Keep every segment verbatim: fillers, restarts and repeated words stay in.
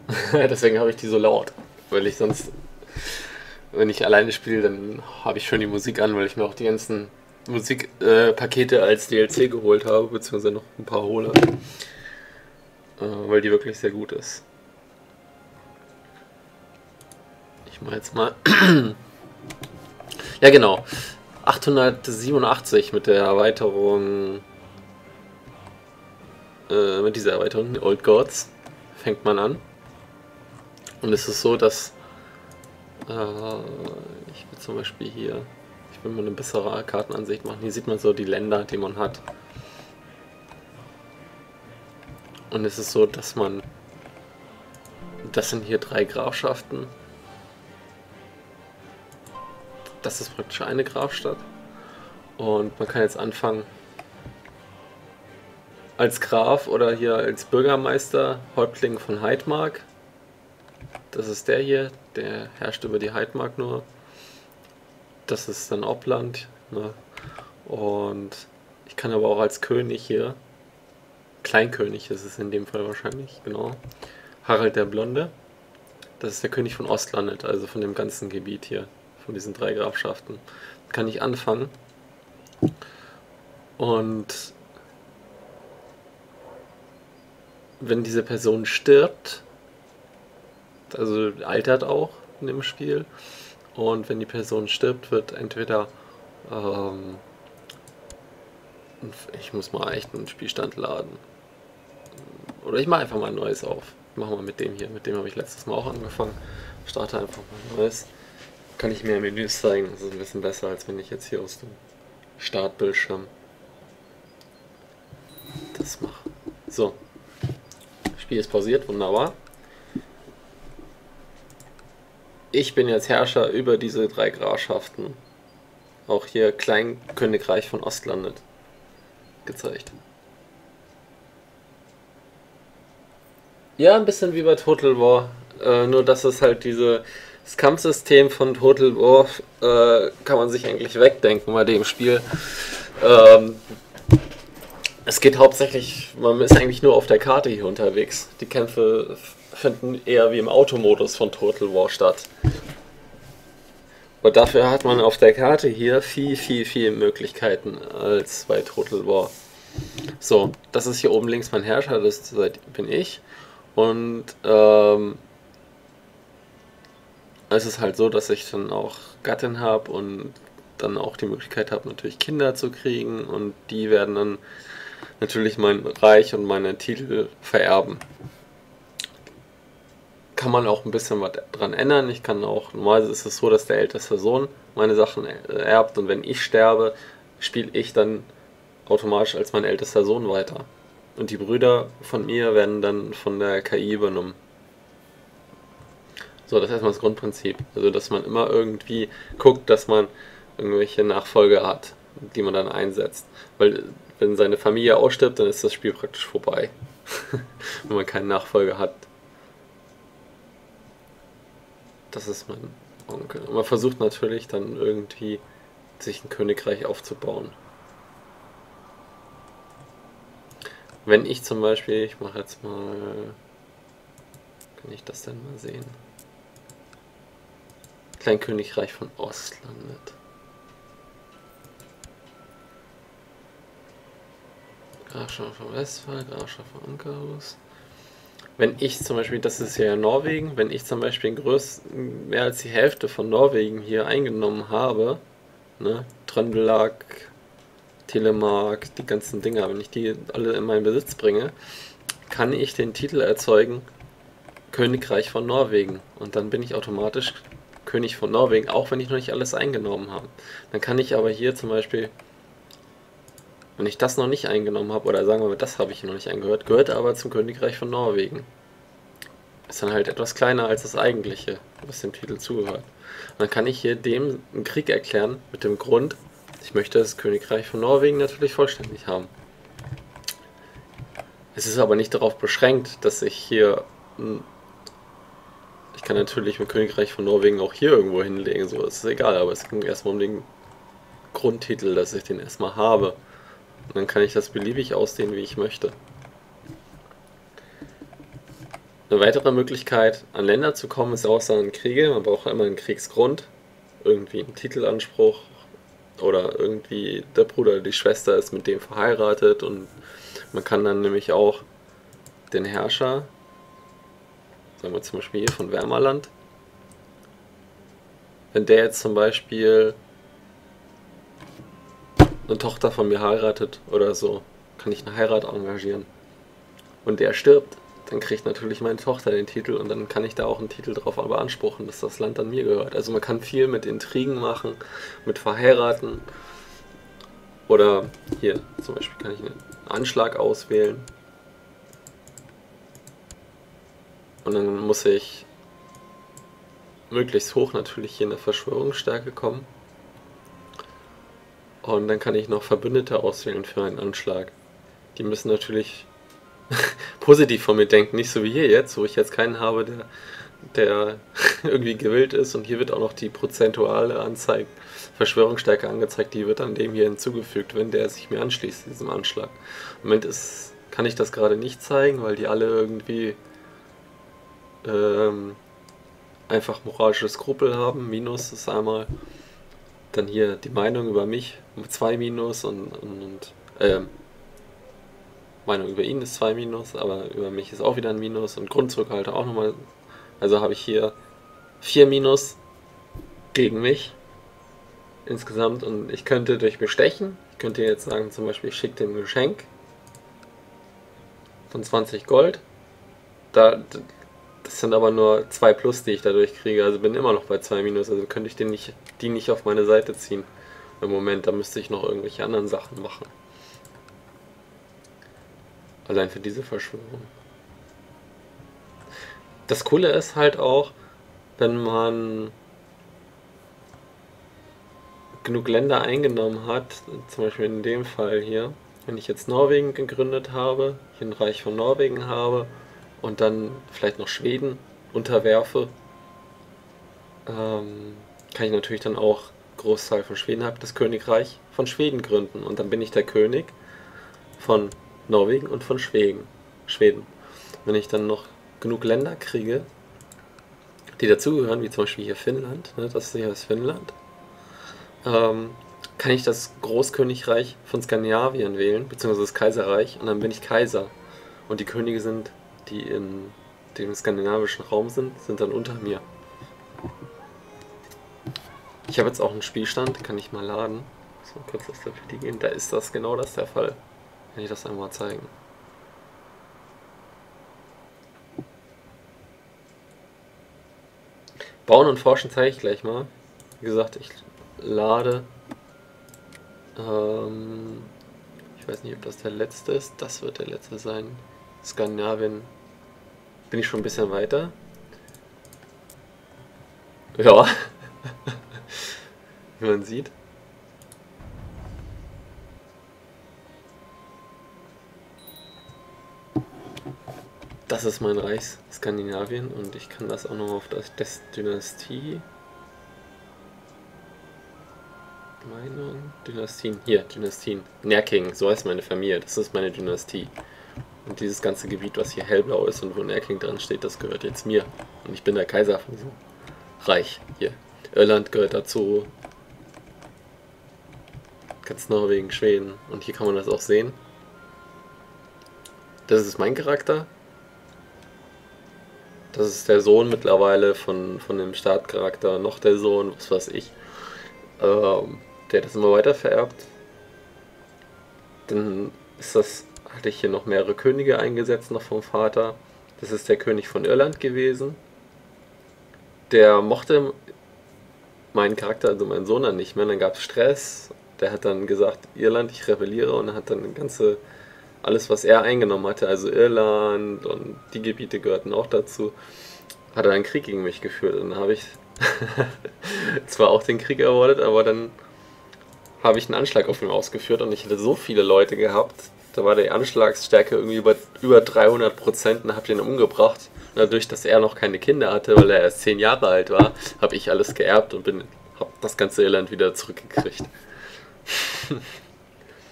Deswegen habe ich die so laut. Weil ich sonst, wenn ich alleine spiele, dann habe ich schon die Musik an, weil ich mir auch die ganzen Musikpakete äh, Pakete als D L C geholt habe, beziehungsweise noch ein paar hole. Äh, weil die wirklich sehr gut ist. Ich mache jetzt mal. Ja, genau. achthundertsiebenundachtzig mit der Erweiterung. Äh, mit dieser Erweiterung, Old Gods, fängt man an. Und es ist so, dass. Äh, ich will zum Beispiel hier. Ich will mal eine bessere Kartenansicht machen. Hier sieht man so die Länder, die man hat. Und es ist so, dass man. Das sind hier drei Grafschaften. Das ist praktisch eine Grafstadt. Und man kann jetzt anfangen als Graf oder hier als Bürgermeister, Häuptling von Heidmark. Das ist der hier, der herrscht über die Heidmark nur. Das ist dann Oppland. Ne? Und ich kann aber auch als König hier, Kleinkönig ist es in dem Fall wahrscheinlich, genau. Harald der Blonde. Das ist der König von Ostlandet, also von dem ganzen Gebiet hier, von diesen drei Grafschaften. Kann ich anfangen. Und wenn diese Person stirbt, also altert auch in dem Spiel, und wenn die Person stirbt, wird entweder ähm, ich muss mal echt einen Spielstand laden. Oder ich mache einfach mal ein neues auf. Ich mache mal mit dem hier. Mit dem habe ich letztes Mal auch angefangen. Starte einfach mal ein neues. Kann ich mehr Menüs zeigen. Das ist ein bisschen besser, als wenn ich jetzt hier aus dem Startbildschirm das mache. So. Spiel ist pausiert. Wunderbar. Ich bin jetzt Herrscher über diese drei Grafschaften. Auch hier Kleinkönigreich von Ostlandet gezeigt. Ja, ein bisschen wie bei Total War. Äh, nur dass es halt diese das Kampfsystem von Total War äh, kann man sich eigentlich wegdenken bei dem Spiel. Ähm, es geht hauptsächlich, man ist eigentlich nur auf der Karte hier unterwegs. Die Kämpfe finden eher wie im Automodus von Total War statt. Und dafür hat man auf der Karte hier viel, viel, viel Möglichkeiten als bei Total War. So, das ist hier oben links mein Herrscher, das bin ich. Und ähm, es ist halt so, dass ich dann auch Gattin habe und dann auch die Möglichkeit habe, natürlich Kinder zu kriegen. Und die werden dann natürlich mein Reich und meine Titel vererben. Kann man auch ein bisschen was dran ändern. Ich kann auch, normalerweise ist es so, dass der älteste Sohn meine Sachen erbt, und wenn ich sterbe, spiele ich dann automatisch als mein ältester Sohn weiter. Und die Brüder von mir werden dann von der K I übernommen. So, das ist erstmal das Grundprinzip. Also, dass man immer irgendwie guckt, dass man irgendwelche Nachfolger hat, die man dann einsetzt. Weil, wenn seine Familie ausstirbt, dann ist das Spiel praktisch vorbei. Wenn man keinen Nachfolger hat. Das ist mein Onkel. Und man versucht natürlich dann irgendwie sich ein Königreich aufzubauen. Wenn ich zum Beispiel, ich mache jetzt mal, kann ich das denn mal sehen? Kleinkönigreich von Ostlandet. Grafschaft von Westphal, Grafschaft von Ankerhus. Wenn ich zum Beispiel, das ist ja Norwegen, wenn ich zum Beispiel den größten, mehr als die Hälfte von Norwegen hier eingenommen habe, ne, Trøndelag, Telemark, die ganzen Dinger, wenn ich die alle in meinen Besitz bringe, kann ich den Titel erzeugen, Königreich von Norwegen. Und dann bin ich automatisch König von Norwegen, auch wenn ich noch nicht alles eingenommen habe. Dann kann ich aber hier zum Beispiel, wenn ich das noch nicht eingenommen habe, oder sagen wir mal, das habe ich noch nicht eingehört, gehört aber zum Königreich von Norwegen. Ist dann halt etwas kleiner als das eigentliche, was dem Titel zugehört. Und dann kann ich hier dem einen Krieg erklären mit dem Grund, ich möchte das Königreich von Norwegen natürlich vollständig haben. Es ist aber nicht darauf beschränkt, dass ich hier... Ich kann natürlich mit Königreich von Norwegen auch hier irgendwo hinlegen, so ist es egal, aber es ging erstmal um den Grundtitel, dass ich den erstmal habe. Und dann kann ich das beliebig ausdehnen, wie ich möchte. Eine weitere Möglichkeit, an Länder zu kommen, ist außer an Kriege. Man braucht immer einen Kriegsgrund, irgendwie einen Titelanspruch oder irgendwie der Bruder oder die Schwester ist mit dem verheiratet und man kann dann nämlich auch den Herrscher, sagen wir zum Beispiel hier von Wärmerland, wenn der jetzt zum Beispiel eine Tochter von mir heiratet oder so, kann ich eine Heirat engagieren. Und der stirbt, dann kriegt natürlich meine Tochter den Titel und dann kann ich da auch einen Titel drauf beanspruchen, dass das Land an mir gehört. Also man kann viel mit Intrigen machen, mit Verheiraten. Oder hier zum Beispiel kann ich einen Anschlag auswählen. Und dann muss ich möglichst hoch natürlich hier in der Verschwörungsstärke kommen. Und dann kann ich noch Verbündete auswählen für einen Anschlag. Die müssen natürlich positiv von mir denken, nicht so wie hier jetzt, wo ich jetzt keinen habe, der, der irgendwie gewillt ist. Und hier wird auch noch die prozentuale Anzeige, Verschwörungsstärke angezeigt, die wird dann dem hier hinzugefügt, wenn der sich mir anschließt, diesem Anschlag. Im Moment ist, kann ich das gerade nicht zeigen, weil die alle irgendwie ähm, einfach moralische Skrupel haben. Minus ist einmal dann hier die Meinung über mich, zwei Minus und, und, und ähm, Meinung über ihn ist zwei Minus, aber über mich ist auch wieder ein Minus und Grundzurückhalter auch nochmal. Also habe ich hier vier Minus gegen mich insgesamt und ich könnte durch Bestechen, ich könnte jetzt sagen zum Beispiel, ich schicke dem ein Geschenk von zwanzig Gold. Da, das sind aber nur zwei Plus, die ich dadurch kriege, also bin immer noch bei zwei Minus, also könnte ich den nicht, die nicht auf meine Seite ziehen. Im Moment, da müsste ich noch irgendwelche anderen Sachen machen. Allein für diese Verschwörung. Das Coole ist halt auch, wenn man genug Länder eingenommen hat, zum Beispiel in dem Fall hier, wenn ich jetzt Norwegen gegründet habe, hier ein Reich von Norwegen habe und dann vielleicht noch Schweden unterwerfe, ähm, kann ich natürlich dann auch Großteil von Schweden habe, das Königreich von Schweden gründen und dann bin ich der König von Norwegen und von Schweden. Schweden. Wenn ich dann noch genug Länder kriege, die dazugehören, wie zum Beispiel hier Finnland, ne, das hier ist Finnland, ähm, kann ich das Großkönigreich von Skandinavien wählen, beziehungsweise das Kaiserreich, und dann bin ich Kaiser. Und die Könige sind, die in dem skandinavischen Raum sind, sind dann unter mir. Ich habe jetzt auch einen Spielstand, kann ich mal laden. So, kurz das dafür die gehen. Da ist das genau das der Fall. Kann ich das einmal zeigen. Bauen und Forschen zeige ich gleich mal. Wie gesagt, ich lade. Ähm, ich weiß nicht, ob das der letzte ist. Das wird der letzte sein. Skandinavien. Bin ich schon ein bisschen weiter. Ja. Wie man sieht. Das ist mein Reich Skandinavien und ich kann das auch noch auf das, das Dynastie. Meinung? Dynastien. Hier, Dynastien. Närking, so heißt meine Familie. Das ist meine Dynastie. Und dieses ganze Gebiet, was hier hellblau ist und wo Närking dran steht, das gehört jetzt mir. Und ich bin der Kaiser von diesem Reich hier. Irland gehört dazu. Ganz Norwegen, Schweden. Und hier kann man das auch sehen. Das ist mein Charakter. Das ist der Sohn mittlerweile von, von dem Startcharakter, noch der Sohn, was weiß ich. Ähm, der hat das immer weiter vererbt. Dann ist das, hatte ich hier noch mehrere Könige eingesetzt, noch vom Vater. Das ist der König von Irland gewesen. Der mochte meinen Charakter, also meinen Sohn, dann nicht mehr. Dann gab es Stress. Der hat dann gesagt, Irland, ich rebelliere, und hat dann eine ganze, alles was er eingenommen hatte, also Irland und die Gebiete gehörten auch dazu, hat er einen Krieg gegen mich geführt. Und dann habe ich zwar auch den Krieg ermordet, aber dann habe ich einen Anschlag auf ihn ausgeführt und ich hatte so viele Leute gehabt, da war die Anschlagsstärke irgendwie über, über dreihundert Prozent und habe den umgebracht. Und dadurch, dass er noch keine Kinder hatte, weil er erst zehn Jahre alt war, habe ich alles geerbt und bin, habe das ganze Irland wieder zurückgekriegt.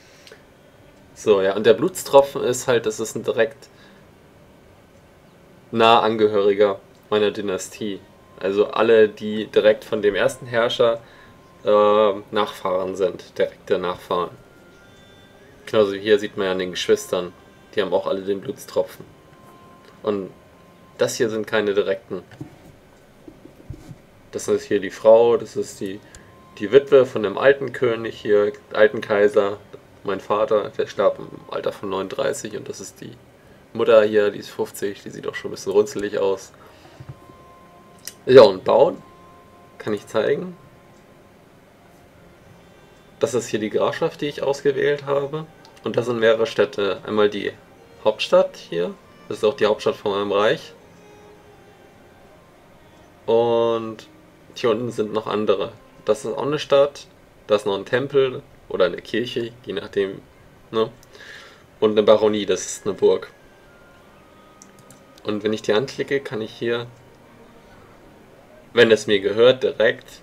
So, ja, und der Blutstropfen ist halt, das ist ein direkt nah Angehöriger meiner Dynastie. Also alle, die direkt von dem ersten Herrscher äh, Nachfahren sind, direkte Nachfahren. Genauso wie hier sieht man ja an den Geschwistern, die haben auch alle den Blutstropfen. Und das hier sind keine direkten. Das ist hier die Frau, das ist die, die Witwe von dem alten König hier, alten Kaiser. Mein Vater, der starb im Alter von neununddreißig, und das ist die Mutter hier, die ist fünfzig, die sieht auch schon ein bisschen runzelig aus. Ja, und bauen kann ich zeigen. Das ist hier die Grafschaft, die ich ausgewählt habe. Und das sind mehrere Städte. Einmal die Hauptstadt hier, das ist auch die Hauptstadt von meinem Reich. Und hier unten sind noch andere. Das ist auch eine Stadt, da ist noch ein Tempel oder eine Kirche, je nachdem, ne? Und eine Baronie, das ist eine Burg. Und wenn ich die anklicke, kann ich hier, wenn es mir gehört, direkt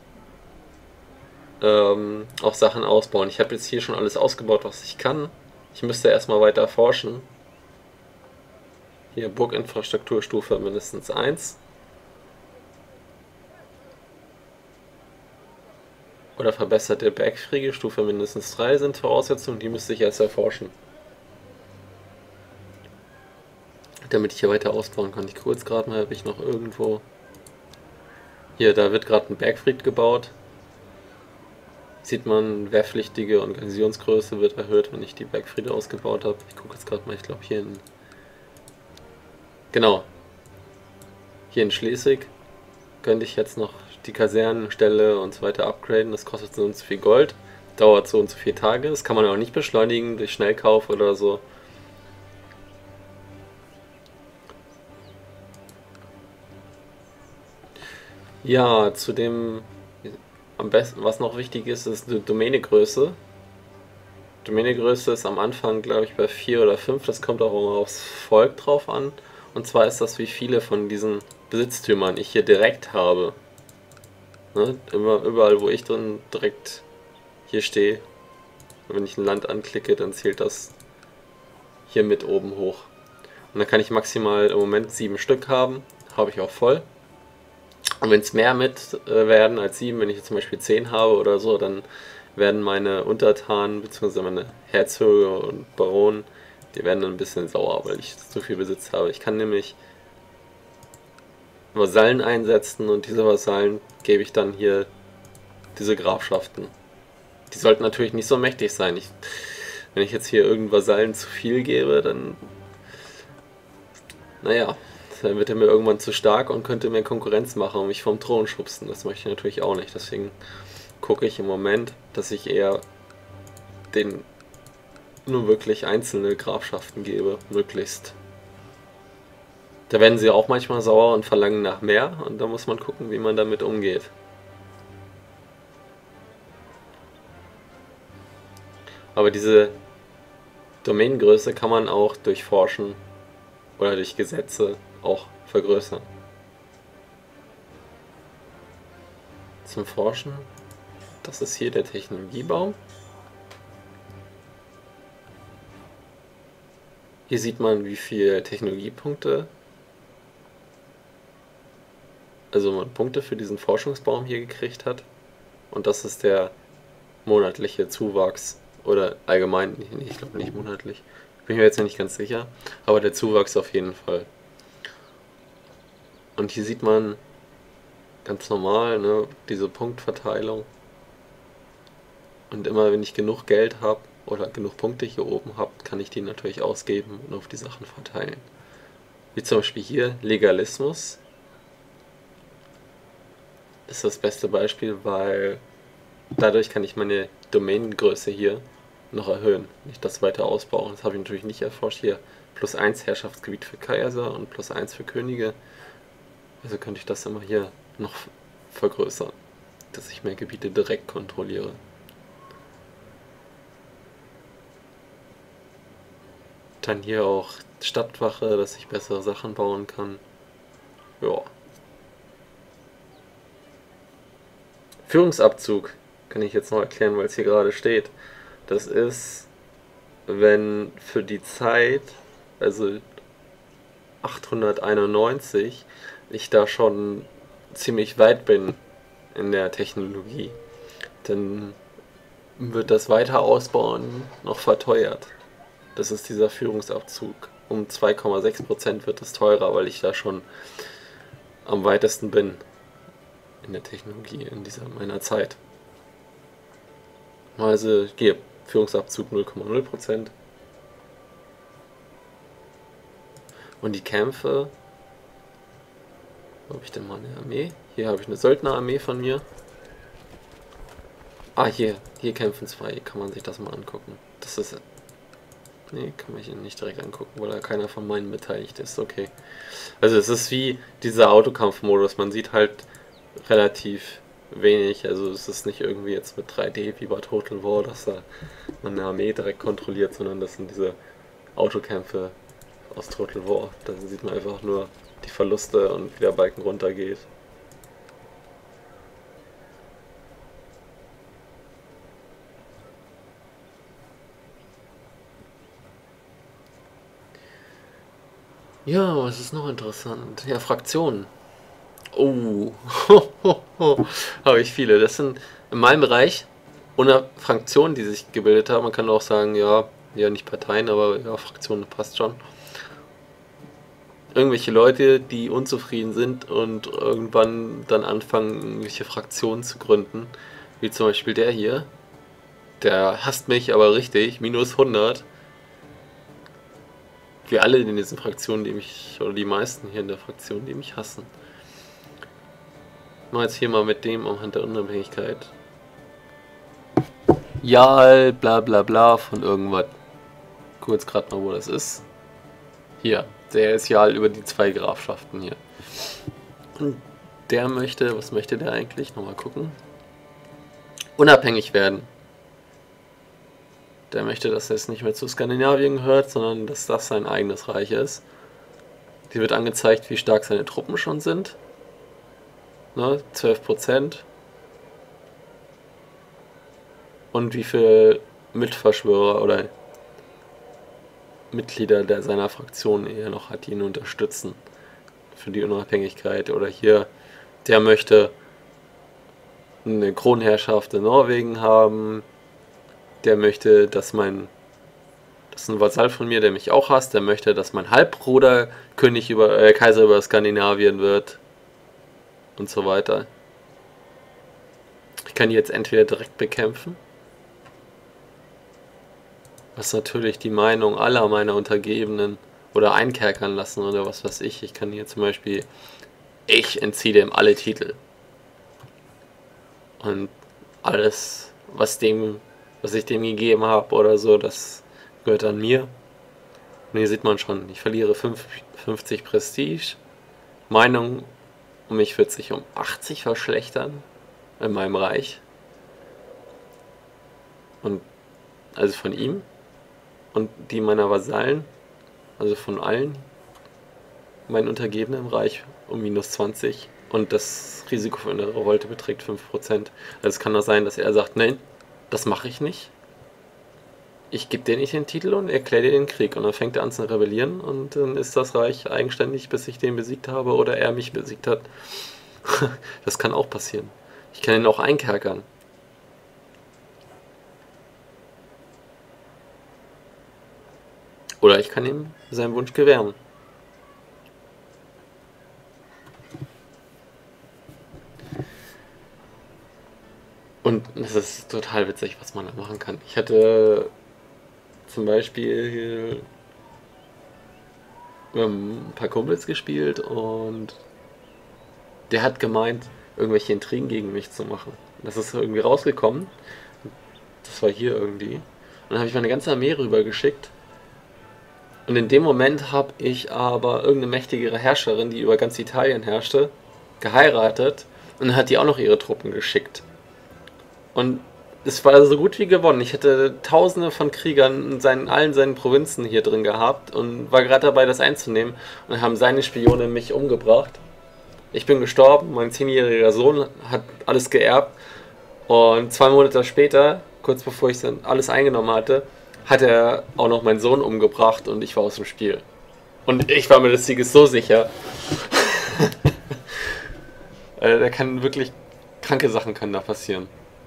ähm, auch Sachen ausbauen. Ich habe jetzt hier schon alles ausgebaut, was ich kann. Ich müsste erstmal weiter forschen. Hier Burginfrastrukturstufe mindestens eins. Oder verbesserte Bergkriege, Stufe mindestens drei sind Voraussetzungen, die müsste ich erst erforschen. Damit ich hier weiter ausbauen kann. Ich gucke jetzt gerade mal, ob ich noch irgendwo... Hier, da wird gerade ein Bergfried gebaut. Sieht man, wehrpflichtige Organisationsgröße wird erhöht, wenn ich die Bergfriede ausgebaut habe. Ich gucke jetzt gerade mal, ich glaube hier in... Genau. Hier in Schleswig könnte ich jetzt noch die Kasernenstelle und so weiter upgraden. Das kostet so und so viel Gold. Dauert so und so viele Tage. Das kann man auch nicht beschleunigen durch Schnellkauf oder so. Ja, zu dem am besten, was noch wichtig ist, ist die Domänegröße. Domänegröße ist am Anfang, glaube ich, bei vier oder fünf. Das kommt auch immer aufs Volk drauf an. Und zwar ist das, wie viele von diesen Besitztümern ich hier direkt habe. Ne? Immer, überall, wo ich drin direkt hier stehe, wenn ich ein Land anklicke, dann zählt das hier mit oben hoch. Und dann kann ich maximal im Moment sieben Stück haben. Habe ich auch voll. Und wenn es mehr mit äh, werden als sieben, wenn ich jetzt zum Beispiel zehn habe oder so, dann werden meine Untertanen bzw. meine Herzöge und Baronen, die werden dann ein bisschen sauer, weil ich zu viel Besitz habe. Ich kann nämlich Vasallen einsetzen und diese Vasallen gebe ich dann hier diese Grafschaften. Die sollten natürlich nicht so mächtig sein. Ich, wenn ich jetzt hier irgendeinen Vasallen zu viel gebe, dann naja, dann wird er mir irgendwann zu stark und könnte mir Konkurrenz machen und mich vom Thron schubsen. Das möchte ich natürlich auch nicht. Deswegen gucke ich im Moment, dass ich eher den nur wirklich einzelne Grafschaften gebe, möglichst. Da werden sie auch manchmal sauer und verlangen nach mehr, und da muss man gucken, wie man damit umgeht. Aber diese Domänengröße kann man auch durch Forschen oder durch Gesetze auch vergrößern. Zum Forschen, das ist hier der Technologiebaum. Hier sieht man, wie viele Technologiepunkte, also man Punkte für diesen Forschungsbaum hier gekriegt hat. Und das ist der monatliche Zuwachs, oder allgemein, ich glaube nicht monatlich, bin mir jetzt nicht ganz sicher, aber der Zuwachs auf jeden Fall. Und hier sieht man ganz normal, ne, diese Punktverteilung. Und immer wenn ich genug Geld habe oder genug Punkte hier oben habe, kann ich die natürlich ausgeben und auf die Sachen verteilen. Wie zum Beispiel hier Legalismus. Ist das beste Beispiel, weil dadurch kann ich meine Domänengröße hier noch erhöhen, nicht das weiter ausbauen. Das habe ich natürlich nicht erforscht. Hier plus eins Herrschaftsgebiet für Kaiser und plus eins für Könige. Also könnte ich das immer hier noch vergrößern, dass ich mehr Gebiete direkt kontrolliere. Dann hier auch Stadtwache, dass ich bessere Sachen bauen kann. Ja. Führungsabzug kann ich jetzt noch erklären, weil es hier gerade steht. Das ist, wenn für die Zeit, also achthunderteinundneunzig ich da schon ziemlich weit bin in der Technologie. Dann wird das weiter ausbauen noch verteuert. Das ist dieser Führungsabzug. Um zwei Komma sechs Prozent wird es teurer, weil ich da schon am weitesten bin in der Technologie in dieser meiner Zeit. Also hier, Führungsabzug null Komma null Prozent. Und die Kämpfe. Wo habe ich denn mal eine Armee? Hier habe ich eine Söldnerarmee von mir. Ah, hier. Hier kämpfen zwei. Hier kann man sich das mal angucken. Das ist... Nee, kann man sich nicht direkt angucken, weil da keiner von meinen beteiligt ist. Okay. Also es ist wie dieser Autokampfmodus. Man sieht halt relativ wenig. Also es ist nicht irgendwie jetzt mit drei D wie bei Total War, dass da man eine Armee direkt kontrolliert, sondern das sind diese Autokämpfe aus Total War. Da sieht man einfach nur die Verluste und wie der Balken runtergeht. Ja, was ist noch interessant? Ja, Fraktionen. Oh, habe ich viele. Das sind in meinem Bereich ohne Fraktionen, die sich gebildet haben. Man kann auch sagen, ja, ja nicht Parteien, aber ja, Fraktionen passt schon. Irgendwelche Leute, die unzufrieden sind und irgendwann dann anfangen, irgendwelche Fraktionen zu gründen. Wie zum Beispiel der hier. Der hasst mich aber richtig, minus hundert. Wir alle in diesen Fraktionen, die mich, oder die meisten hier in der Fraktion, die mich hassen. Ich mache jetzt hier mal mit dem anhand der Unabhängigkeit. Ja, bla bla bla von irgendwas. Kurz gerade mal, wo das ist. Hier, der ist ja über die zwei Grafschaften hier. Und der möchte, was möchte der eigentlich? Nochmal gucken. Unabhängig werden. Der möchte, dass er es nicht mehr zu Skandinavien gehört, sondern dass das sein eigenes Reich ist. Hier wird angezeigt, wie stark seine Truppen schon sind. Ne, zwölf Prozent. Und wie viele Mitverschwörer oder Mitglieder der seiner Fraktion er noch hat, die ihn unterstützen für die Unabhängigkeit. Oder hier, der möchte eine Kronherrschaft in Norwegen haben. Der möchte, dass mein, das ist ein Vasall von mir, der mich auch hasst, der möchte, dass mein Halbbruder König über, äh, Kaiser über Skandinavien wird und so weiter. Ich kann die jetzt entweder direkt bekämpfen, was natürlich die Meinung aller meiner Untergebenen oder einkerkern lassen oder was weiß ich. Ich kann hier zum Beispiel, ich entziehe dem alle Titel und alles, was dem was ich dem gegeben habe oder so, das gehört an mir. Und hier sieht man schon, ich verliere fünfzig Prestige. Meinung um mich wird sich um achtzig verschlechtern in meinem Reich. Und also von ihm und die meiner Vasallen, also von allen meinen Untergebenen im Reich um minus zwanzig. Und das Risiko für eine Revolte beträgt fünf Prozent. Also es kann doch sein, dass er sagt, nein, das mache ich nicht. Ich gebe dir nicht den Titel und erkläre dir den Krieg. Und dann fängt er an zu rebellieren und dann ist das Reich eigenständig, bis ich den besiegt habe oder er mich besiegt hat. Das kann auch passieren. Ich kann ihn auch einkerkern. Oder ich kann ihm seinen Wunsch gewähren. Und das ist total witzig, was man da machen kann. Ich hatte zum Beispiel wir haben ein paar Kumpels gespielt und der hat gemeint, irgendwelche Intrigen gegen mich zu machen. Das ist irgendwie rausgekommen. Das war hier irgendwie. Und dann habe ich meine ganze Armee rübergeschickt. Und in dem Moment habe ich aber irgendeine mächtigere Herrscherin, die über ganz Italien herrschte, geheiratet und dann hat die auch noch ihre Truppen geschickt. Und es war so gut wie gewonnen. Ich hätte tausende von Kriegern in seinen, allen seinen Provinzen hier drin gehabt und war gerade dabei, das einzunehmen. Und dann haben seine Spione mich umgebracht. Ich bin gestorben, mein zehnjähriger Sohn hat alles geerbt. Und zwei Monate später, kurz bevor ich dann alles eingenommen hatte, hat er auch noch meinen Sohn umgebracht und ich war aus dem Spiel. Und ich war mir des Sieges so sicher. äh, da kann wirklich kranke Sachen können da passieren.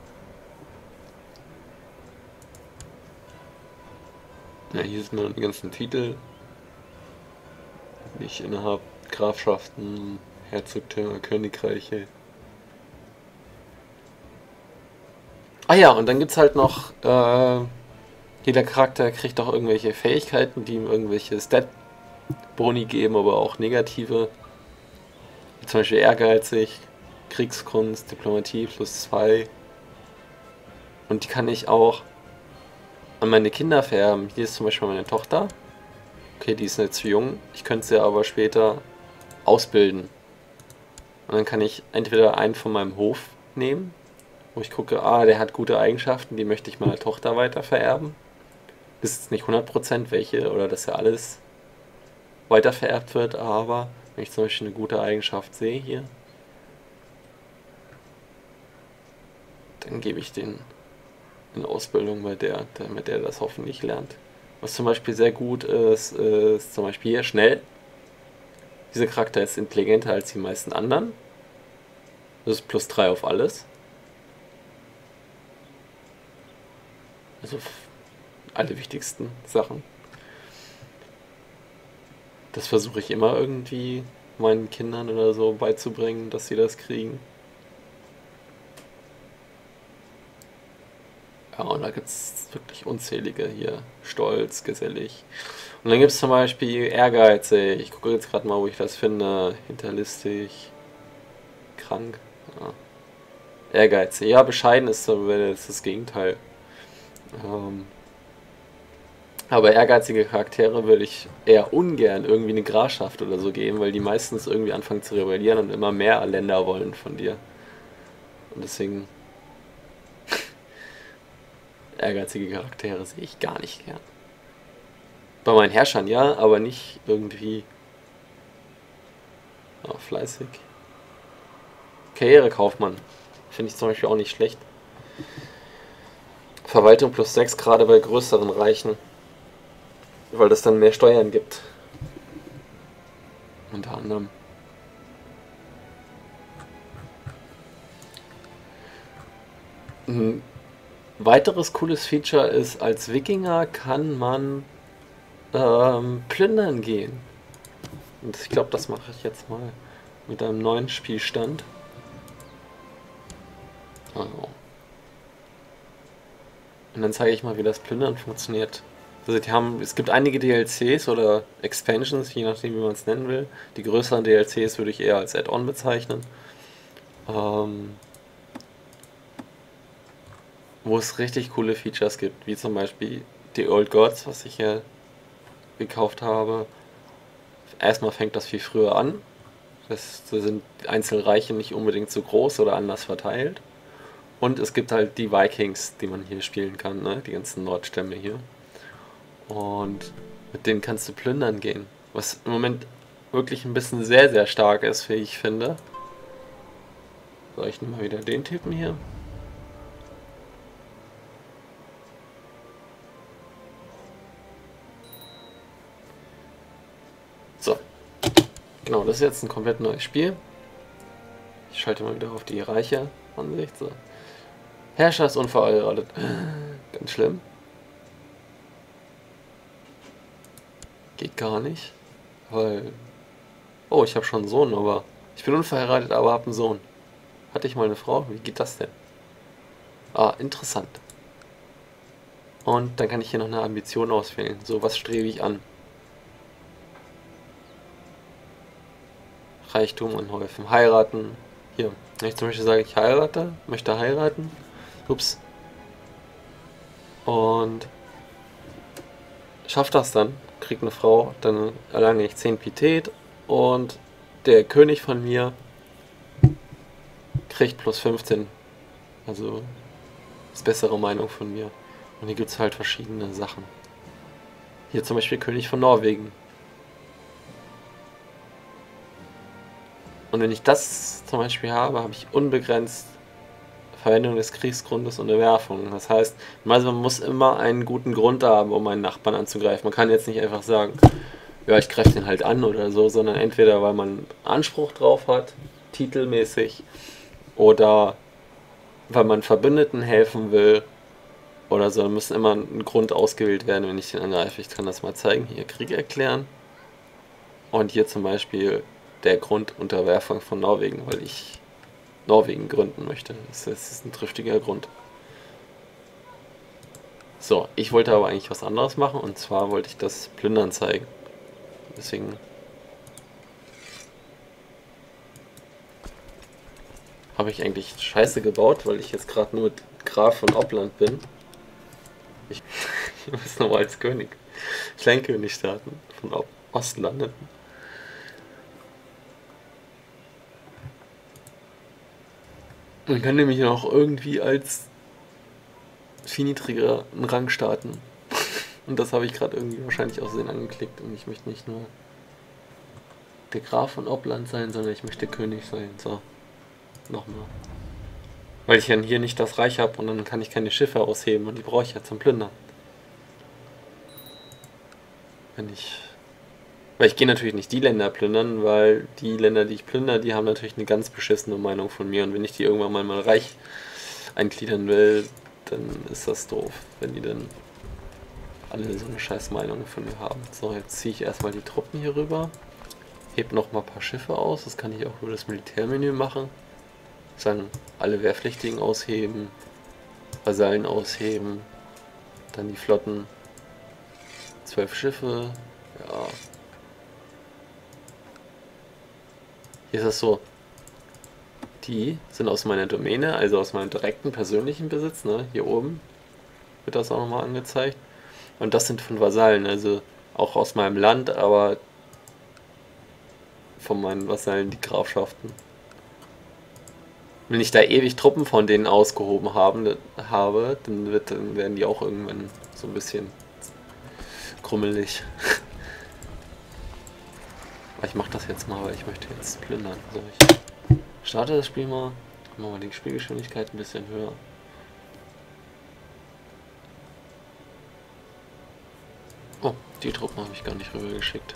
Ja, hier sind nur die ganzen Titel, die ich innerhalb Grafschaften, Herzogtümer, Königreiche. Ah ja, und dann gibt's halt noch, äh, jeder Charakter kriegt auch irgendwelche Fähigkeiten, die ihm irgendwelche Stat-Boni geben, aber auch negative. Wie zum Beispiel ehrgeizig, Kriegskunst, Diplomatie plus zwei. Und die kann ich auch an meine Kinder vererben. Hier ist zum Beispiel meine Tochter. Okay, die ist nicht zu jung. Ich könnte sie aber später ausbilden. Und dann kann ich entweder einen von meinem Hof nehmen, wo ich gucke, ah, der hat gute Eigenschaften, die möchte ich meiner Tochter weiter vererben. Das ist nicht hundert Prozent welche oder dass ja alles weiter vererbt wird, aber wenn ich zum Beispiel eine gute Eigenschaft sehe hier, dann gebe ich den in Ausbildung bei der, damit der das hoffentlich lernt. Was zum Beispiel sehr gut ist, ist zum Beispiel hier schnell. Dieser Charakter ist intelligenter als die meisten anderen. Das ist plus drei auf alles. Also alle wichtigsten Sachen. Das versuche ich immer irgendwie meinen Kindern oder so beizubringen, dass sie das kriegen. Ja, und da gibt es wirklich unzählige hier. Stolz, gesellig. Und dann gibt es zum Beispiel ehrgeizig. Ich gucke jetzt gerade mal, wo ich das finde. Hinterlistig. Krank. Ja. Ehrgeizig. Ja, bescheiden ist das, das Gegenteil. Ähm, aber ehrgeizige Charaktere würde ich eher ungern irgendwie eine Grafschaft oder so geben, weil die meistens irgendwie anfangen zu rebellieren und immer mehr Länder wollen von dir. Und deswegen ehrgeizige Charaktere sehe ich gar nicht gern. Bei meinen Herrschern ja, aber nicht irgendwie ja, fleißig. Karrierekaufmann finde ich zum Beispiel auch nicht schlecht. Verwaltung plus sechs, gerade bei größeren Reichen, weil das dann mehr Steuern gibt. Unter anderem. Ein weiteres cooles Feature ist, als Wikinger kann man ähm, plündern gehen. Und ich glaube, das mache ich jetzt mal mit einem neuen Spielstand. Also. Und dann zeige ich mal, wie das Plündern funktioniert. Also die haben, es gibt einige D L Cs oder Expansions, je nachdem wie man es nennen will. Die größeren D L Cs würde ich eher als Add-on bezeichnen. Ähm, wo es richtig coole Features gibt, wie zum Beispiel die Old Gods, was ich hier gekauft habe. Erstmal fängt das viel früher an. Das, da sind Einzelreiche nicht unbedingt so groß oder anders verteilt. Und es gibt halt die Vikings, die man hier spielen kann, ne? Die ganzen Nordstämme hier. Und mit denen kannst du plündern gehen. Was im Moment wirklich ein bisschen sehr, sehr stark ist, wie ich finde. So, ich nehme mal wieder den Typen hier. So. Genau, das ist jetzt ein komplett neues Spiel. Ich schalte mal wieder auf die reiche Ansicht. So. Herrscher ist unverheiratet. Ganz schlimm. Geht gar nicht. Weil... Oh, ich habe schon einen Sohn, aber... Ich bin unverheiratet, aber habe einen Sohn. Hatte ich mal eine Frau? Wie geht das denn? Ah, interessant. Und dann kann ich hier noch eine Ambition auswählen. So, was strebe ich an? Reichtum anhäufen. Heiraten. Hier. Wenn ich zum Beispiel sage, ich heirate, möchte heiraten. Ups. Und schafft das dann, kriegt eine Frau, dann erlange ich zehn Pietät und der König von mir kriegt plus fünfzehn. Also ist bessere Meinung von mir. Und hier gibt es halt verschiedene Sachen. Hier zum Beispiel König von Norwegen. Und wenn ich das zum Beispiel habe, habe ich unbegrenzt Verwendung des Kriegsgrundes und Erwerfung. Das heißt, also man muss immer einen guten Grund haben, um einen Nachbarn anzugreifen. Man kann jetzt nicht einfach sagen, ja, ich greife den halt an oder so, sondern entweder weil man Anspruch drauf hat, titelmäßig, oder weil man Verbündeten helfen will oder so. Da muss immer ein Grund ausgewählt werden, wenn ich den angreife. Ich kann das mal zeigen. Hier Krieg erklären. Und hier zum Beispiel der Grund Unterwerfung von Norwegen, weil ich Norwegen gründen möchte. Das ist ein triftiger Grund. So, ich wollte aber eigentlich was anderes machen, und zwar wollte ich das Plündern zeigen. Deswegen habe ich eigentlich Scheiße gebaut, weil ich jetzt gerade nur Graf von Oppland bin. Ich, ich muss nochmal als König. Kleinkönig starten von Ostlanden. Man kann nämlich noch irgendwie als Finiträger einen Rang starten. Und das habe ich gerade irgendwie wahrscheinlich aus Versehen angeklickt. Und ich möchte nicht nur der Graf von Oppland sein, sondern ich möchte König sein. So, nochmal. Weil ich ja hier nicht das Reich habe und dann kann ich keine Schiffe ausheben und die brauche ich ja zum Plündern. Wenn ich... Weil ich gehe natürlich nicht die Länder plündern, weil die Länder, die ich plündere, die haben natürlich eine ganz beschissene Meinung von mir. Und wenn ich die irgendwann mal mal Reich eingliedern will, dann ist das doof, wenn die dann alle so eine scheiß Meinung von mir haben. So, jetzt ziehe ich erstmal die Truppen hier rüber. Heb noch mal ein paar Schiffe aus. Das kann ich auch über das Militärmenü machen. Dann alle Wehrpflichtigen ausheben, Vasallen ausheben, dann die Flotten, zwölf Schiffe, ja. Hier ist das so, die sind aus meiner Domäne, also aus meinem direkten persönlichen Besitz, ne? Hier oben wird das auch nochmal angezeigt. Und das sind von Vasallen, also auch aus meinem Land, aber von meinen Vasallen die Grafschaften. Wenn ich da ewig Truppen von denen ausgehoben haben, habe, dann, wird, dann werden die auch irgendwann so ein bisschen krummelig. Aber ich mache das jetzt mal, weil ich möchte jetzt plündern. So, ich starte das Spiel mal, machen wir mal die Spielgeschwindigkeit ein bisschen höher. Oh, die Truppen habe ich gar nicht rüber geschickt.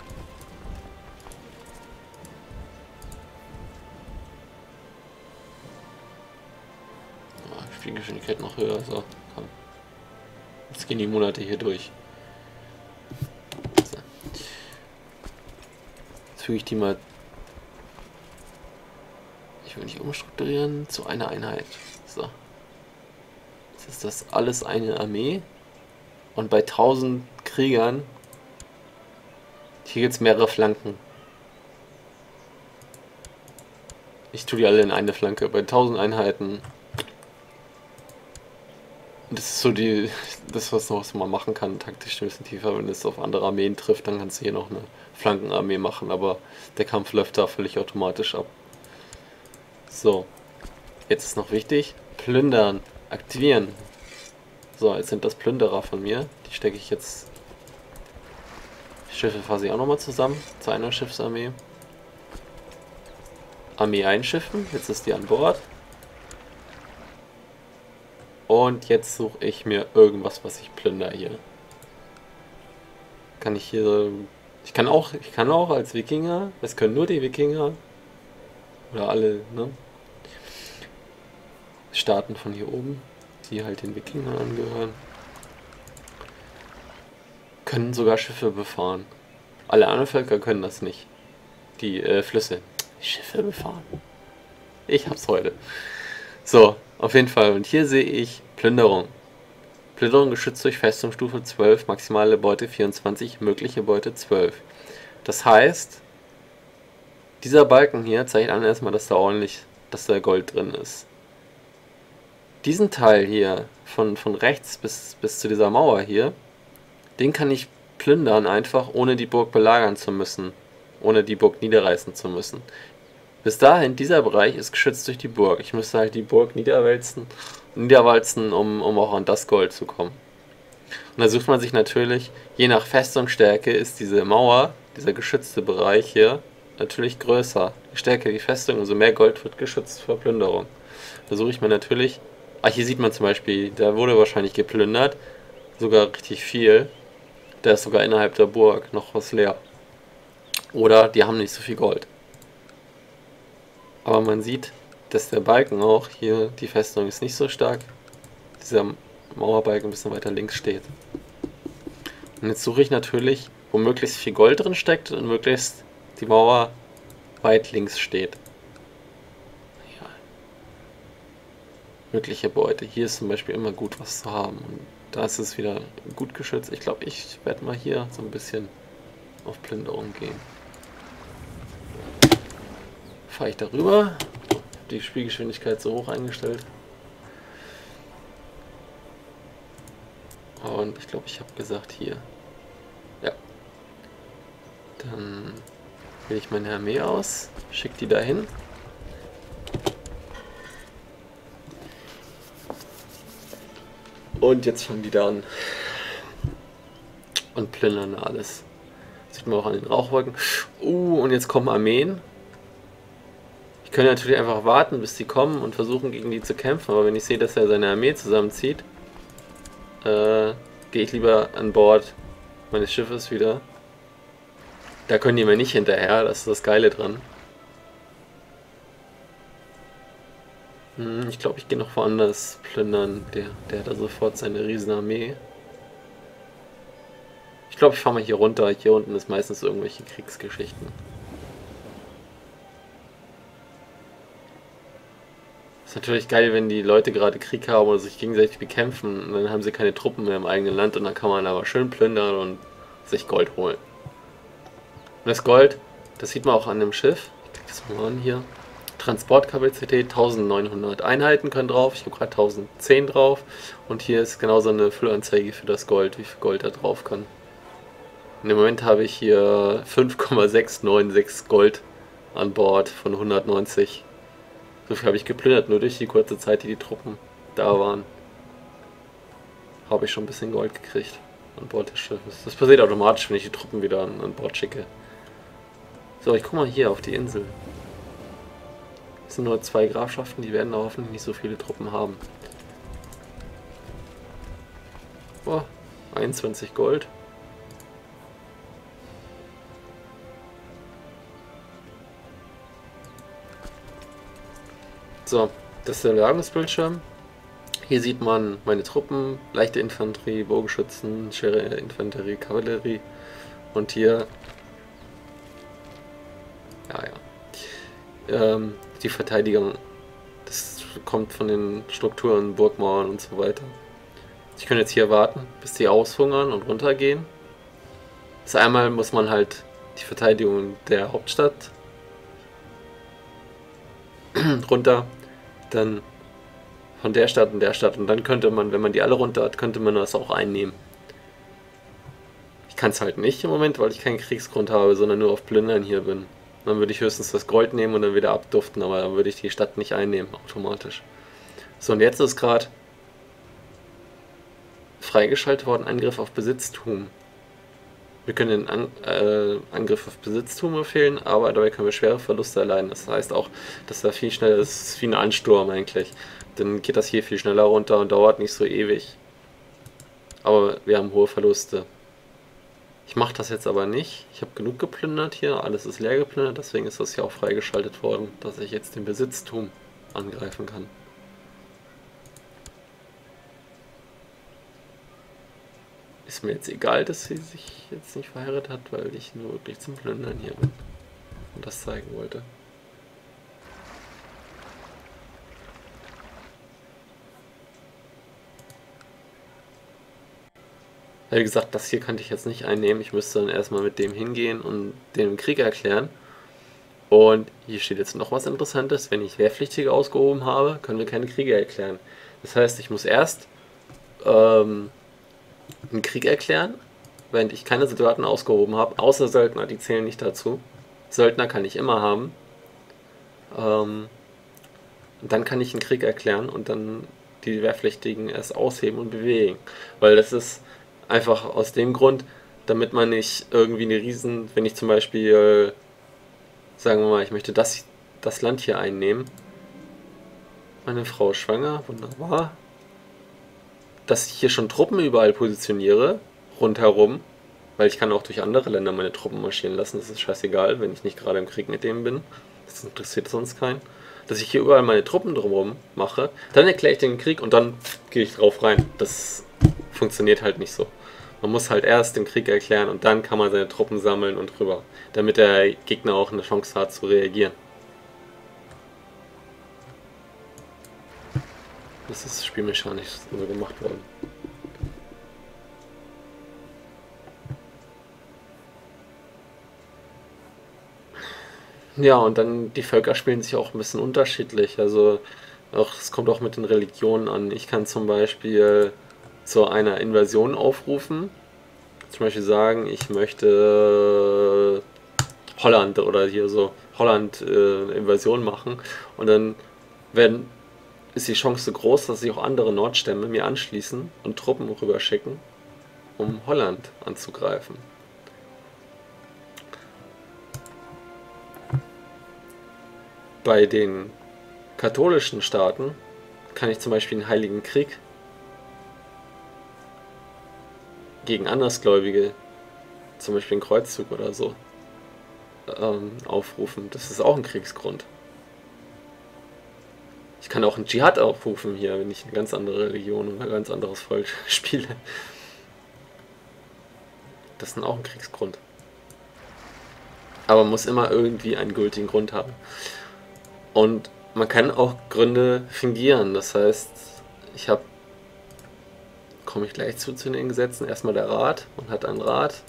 Spielgeschwindigkeit noch höher, so, komm. Jetzt gehen die Monate hier durch. So. Jetzt füge ich die mal, ich will nicht umstrukturieren, zu einer Einheit. So. Jetzt ist das alles eine Armee. Und bei tausend Kriegern, hier gibt es mehrere Flanken. Ich tue die alle in eine Flanke. Bei tausend Einheiten. Das ist so die, das was, was man machen kann, taktisch ein bisschen tiefer. Wenn es auf andere Armeen trifft, dann kannst du hier noch eine Flankenarmee machen, aber der Kampf läuft da völlig automatisch ab. So, jetzt ist noch wichtig, plündern, aktivieren. So, jetzt sind das Plünderer von mir, die stecke ich jetzt, die Schiffe fasse ich auch nochmal zusammen, zu einer Schiffsarmee. Armee einschiffen, jetzt ist die an Bord. Und jetzt suche ich mir irgendwas, was ich plündere hier. Kann ich hier... Ich kann auch, ich kann auch als Wikinger, es können nur die Wikinger, oder alle, ne? Staaten von hier oben, die halt den Wikingern angehören, können sogar Schiffe befahren. Alle anderen Völker können das nicht. Die äh, Flüsse. Schiffe befahren. Ich hab's heute. So, auf jeden Fall. Und hier sehe ich Plünderung. Plünderung geschützt durch Festungsstufe zwölf, maximale Beute vierundzwanzig, mögliche Beute zwölf. Das heißt, dieser Balken hier zeigt an erstmal, dass da ordentlich, dass da Gold drin ist. Diesen Teil hier, von, von rechts bis, bis zu dieser Mauer hier, den kann ich plündern einfach, ohne die Burg belagern zu müssen. Ohne die Burg niederreißen zu müssen. Bis dahin, dieser Bereich ist geschützt durch die Burg. Ich müsste halt die Burg niederwälzen, niederwalzen, um, um auch an das Gold zu kommen. Und da sucht man sich natürlich, je nach Festungsstärke ist diese Mauer, dieser geschützte Bereich hier, natürlich größer. Je stärker die Festung, umso mehr Gold wird geschützt vor Plünderung. Da suche ich mir natürlich, ah, hier sieht man zum Beispiel, da wurde wahrscheinlich geplündert, sogar richtig viel. Da ist sogar innerhalb der Burg noch was leer. Oder die haben nicht so viel Gold. Aber man sieht, dass der Balken auch hier, die Festung ist nicht so stark. Dieser Mauerbalken ein bisschen weiter links steht. Und jetzt suche ich natürlich, wo möglichst viel Gold drin steckt und möglichst die Mauer weit links steht. Ja. Mögliche Beute. Hier ist zum Beispiel immer gut was zu haben. Und da ist es wieder gut geschützt. Ich glaube, ich werde mal hier so ein bisschen auf Plünderung gehen. Fahre ich darüber. Die Spielgeschwindigkeit so hoch eingestellt. Und ich glaube, ich habe gesagt hier. Ja. Dann wähle ich meine Armee aus, schicke die dahin. Und jetzt fangen die da an. Und plündern alles. Sieht man auch an den Rauchwolken. Uh, und jetzt kommen Armeen. Ich könnte natürlich einfach warten, bis die kommen und versuchen, gegen die zu kämpfen. Aber wenn ich sehe, dass er seine Armee zusammenzieht, äh, gehe ich lieber an Bord meines Schiffes wieder. Da können die mir nicht hinterher, das ist das Geile dran. Hm, ich glaube, ich gehe noch woanders plündern. Der, der hat da sofort seine Riesenarmee. Ich glaube, ich fahre mal hier runter. Hier unten ist meistens irgendwelche Kriegsgeschichten. Ist natürlich geil, wenn die Leute gerade Krieg haben oder sich gegenseitig bekämpfen und dann haben sie keine Truppen mehr im eigenen Land und dann kann man aber schön plündern und sich Gold holen. Und das Gold, das sieht man auch an dem Schiff. Ich klicke das mal an hier. Transportkapazität eintausendneunhundert Einheiten können drauf. Ich habe gerade tausendzehn drauf. Und hier ist genauso eine Füllanzeige für das Gold, wie viel Gold da drauf kann. Und im Moment habe ich hier fünf Komma sechs neun sechs Gold an Bord von hundertneunzig. So viel habe ich geplündert, nur durch die kurze Zeit, die die Truppen da waren. Habe ich schon ein bisschen Gold gekriegt an Bord des Schiffes. Das passiert automatisch, wenn ich die Truppen wieder an, an Bord schicke. So, ich gucke mal hier auf die Insel. Es sind nur zwei Grafschaften, die werden da hoffentlich nicht so viele Truppen haben. Oh, einundzwanzig Gold. So, das ist der Belagerungsbildschirm. Hier sieht man meine Truppen, leichte Infanterie, Bogenschützen, schwere Infanterie, Kavallerie. Und hier, ja, ja, ähm, die Verteidigung. Das kommt von den Strukturen, Burgmauern und so weiter. Ich kann jetzt hier warten, bis die aushungern und runtergehen. Das einmal muss man halt die Verteidigung der Hauptstadt runter, dann von der Stadt und der Stadt und dann könnte man, wenn man die alle runter hat, könnte man das auch einnehmen. Ich kann es halt nicht im Moment, weil ich keinen Kriegsgrund habe, sondern nur auf Plündern hier bin. Dann würde ich höchstens das Gold nehmen und dann wieder abduften, aber dann würde ich die Stadt nicht einnehmen, automatisch. So, und jetzt ist gerade freigeschaltet worden, Angriff auf Besitztum. Wir können den An äh, Angriff auf Besitztum befehlen, aber dabei können wir schwere Verluste erleiden. Das heißt auch, dass da viel schneller ist, das ist wie ein Ansturm eigentlich. Dann geht das hier viel schneller runter und dauert nicht so ewig. Aber wir haben hohe Verluste. Ich mache das jetzt aber nicht. Ich habe genug geplündert hier, alles ist leer geplündert, deswegen ist das hier auch freigeschaltet worden, dass ich jetzt den Besitztum angreifen kann. Ist mir jetzt egal, dass sie sich jetzt nicht verheiratet hat, weil ich nur wirklich zum Plündern hier bin und das zeigen wollte. Wie gesagt, das hier kannte ich jetzt nicht einnehmen. Ich müsste dann erstmal mit dem hingehen und dem Krieg erklären. Und hier steht jetzt noch was Interessantes. Wenn ich Wehrpflichtige ausgehoben habe, können wir keine Kriege erklären. Das heißt, ich muss erst ähm, einen Krieg erklären, während ich keine Soldaten ausgehoben habe, außer Söldner, die zählen nicht dazu. Söldner kann ich immer haben. Ähm, und dann kann ich einen Krieg erklären und dann die Wehrpflichtigen erst ausheben und bewegen. Weil das ist einfach aus dem Grund, damit man nicht irgendwie eine riesen, wenn ich zum Beispiel, sagen wir mal, ich möchte das, das Land hier einnehmen. Meine Frau ist schwanger, wunderbar. Dass ich hier schon Truppen überall positioniere, rundherum, weil ich kann auch durch andere Länder meine Truppen marschieren lassen, das ist scheißegal, wenn ich nicht gerade im Krieg mit denen bin. Das interessiert sonst keinen. Dass ich hier überall meine Truppen drumherum mache, dann erkläre ich den Krieg und dann gehe ich drauf rein. Das funktioniert halt nicht so. Man muss halt erst den Krieg erklären und dann kann man seine Truppen sammeln und rüber, damit der Gegner auch eine Chance hat zu reagieren. Das ist spielmechanisch so gemacht worden. Ja, und dann die Völker spielen sich auch ein bisschen unterschiedlich. Also auch, es kommt auch mit den Religionen an. Ich kann zum Beispiel zu einer Invasion aufrufen. Zum Beispiel sagen, ich möchte Holland oder hier so Holland äh, Invasion machen. Und dann werden, ist die Chance so groß, dass sich auch andere Nordstämme mir anschließen und Truppen rüberschicken, um Holland anzugreifen. Bei den katholischen Staaten kann ich zum Beispiel einen Heiligen Krieg gegen Andersgläubige, zum Beispiel einen Kreuzzug oder so, ähm, aufrufen. Das ist auch ein Kriegsgrund. Ich kann auch einen Dschihad aufrufen hier, wenn ich eine ganz andere Religion und ein ganz anderes Volk spiele. Das ist auch ein Kriegsgrund. Aber man muss immer irgendwie einen gültigen Grund haben. Und man kann auch Gründe fingieren. Das heißt, ich habe, komme ich gleich zu, zu den Gesetzen, erstmal der Rat. Man hat einen Rat.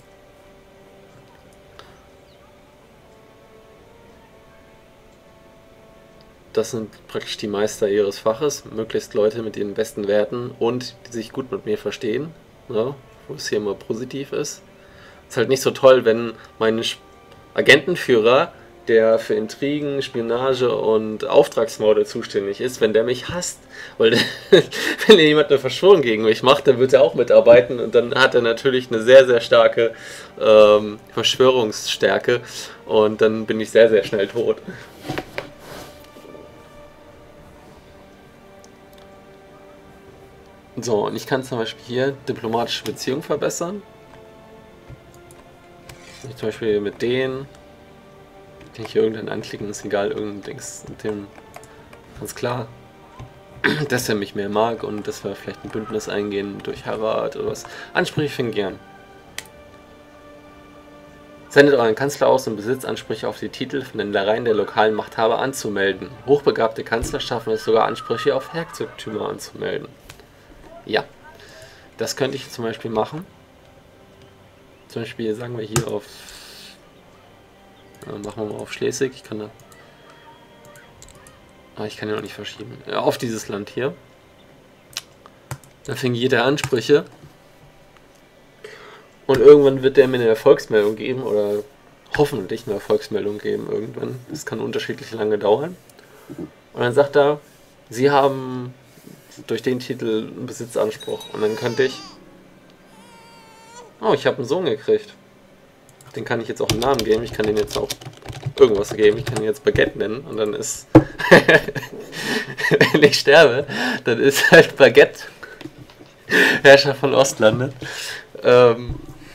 Das sind praktisch die Meister ihres Faches, möglichst Leute mit den besten Werten und die sich gut mit mir verstehen, ja, wo es hier immer positiv ist. Ist halt nicht so toll, wenn mein Agentenführer, der für Intrigen, Spionage und Auftragsmorde zuständig ist, wenn der mich hasst. Weil wenn jemand eine Verschwörung gegen mich macht, dann wird er auch mitarbeiten und dann hat er natürlich eine sehr, sehr starke ähm, Verschwörungsstärke und dann bin ich sehr, sehr schnell tot. So, und ich kann zum Beispiel hier diplomatische Beziehungen verbessern. Wenn ich zum Beispiel mit denen, den ich hier irgendeinen anklicken, ist egal, irgendein Dings, mit dem, ganz klar, dass er mich mehr mag und dass wir vielleicht ein Bündnis eingehen durch Heirat oder was. Ansprüche fingieren. Sendet euren Kanzler aus, um Besitzansprüche auf die Titel von den Ländereien der lokalen Machthaber anzumelden. Hochbegabte Kanzler schaffen es sogar, Ansprüche auf Herzogtümer anzumelden. Ja, das könnte ich zum Beispiel machen. Zum Beispiel sagen wir hier auf, äh, machen wir mal auf Schleswig. Ich kann da, ah, ich kann ja noch nicht verschieben. Ja, auf dieses Land hier. Da fingiert er Ansprüche. Und irgendwann wird der mir eine Erfolgsmeldung geben oder hoffentlich eine Erfolgsmeldung geben irgendwann. Das kann unterschiedlich lange dauern. Und dann sagt er, Sie haben durch den Titel einen Besitzanspruch. Und dann könnte ich, oh, ich habe einen Sohn gekriegt. Den kann ich jetzt auch einen Namen geben. Ich kann den jetzt auch irgendwas geben. Ich kann ihn jetzt Baguette nennen. Und dann ist, wenn ich sterbe, dann ist halt Baguette Herrscher von Ostlande. Ähm,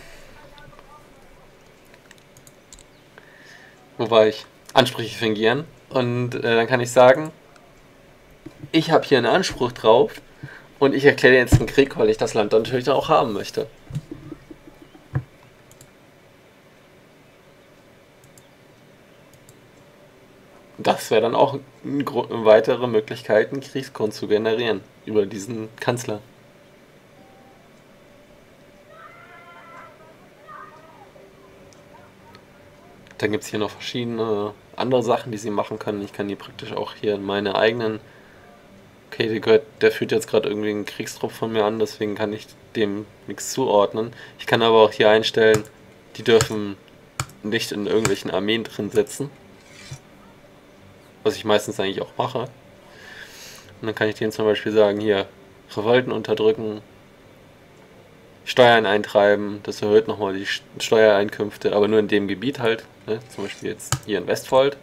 wo war ich? Ansprüche fingieren. Und äh, dann kann ich sagen, ich habe hier einen Anspruch drauf und ich erkläre jetzt einen Krieg, weil ich das Land dann natürlich auch haben möchte. Das wäre dann auch eine weitere Möglichkeit, einen Kriegsgrund zu generieren über diesen Kanzler. Dann gibt es hier noch verschiedene andere Sachen, die sie machen können. Ich kann die praktisch auch hier in meine eigenen... Okay, der, gehört, der führt jetzt gerade irgendwie einen Kriegstrupp von mir an, deswegen kann ich dem nichts zuordnen. Ich kann aber auch hier einstellen, die dürfen nicht in irgendwelchen Armeen drin sitzen. Was ich meistens eigentlich auch mache. Und dann kann ich denen zum Beispiel sagen, hier, Revolten unterdrücken, Steuern eintreiben, das erhöht nochmal die Steuereinkünfte, aber nur in dem Gebiet halt, ne? Zum Beispiel jetzt hier in Westfold.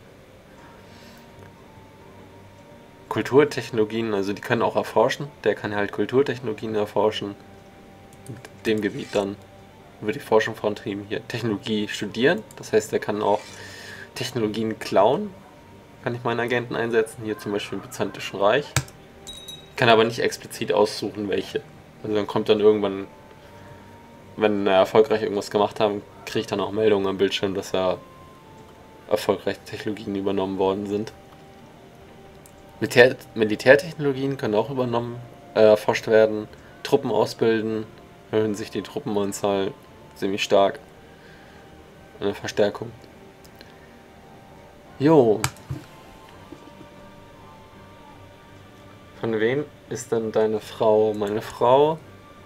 Kulturtechnologien, also die können auch erforschen, der kann halt Kulturtechnologien erforschen, in dem Gebiet dann. wird die Forschung vorantrieben, hier Technologie studieren. Das heißt, er kann auch Technologien klauen. Kann ich meinen Agenten einsetzen, hier zum Beispiel im Byzantischen Reich. Ich kann aber nicht explizit aussuchen, welche. Also dann kommt dann irgendwann, wenn er erfolgreich irgendwas gemacht haben, kriege ich dann auch Meldungen am Bildschirm, dass ja erfolgreich Technologien übernommen worden sind. Militär, Militärtechnologien können auch übernommen, äh, erforscht werden. Truppen ausbilden, erhöhen sich die Truppenanzahl ziemlich stark. Eine Verstärkung. Jo. Von wem ist denn deine Frau? Meine Frau?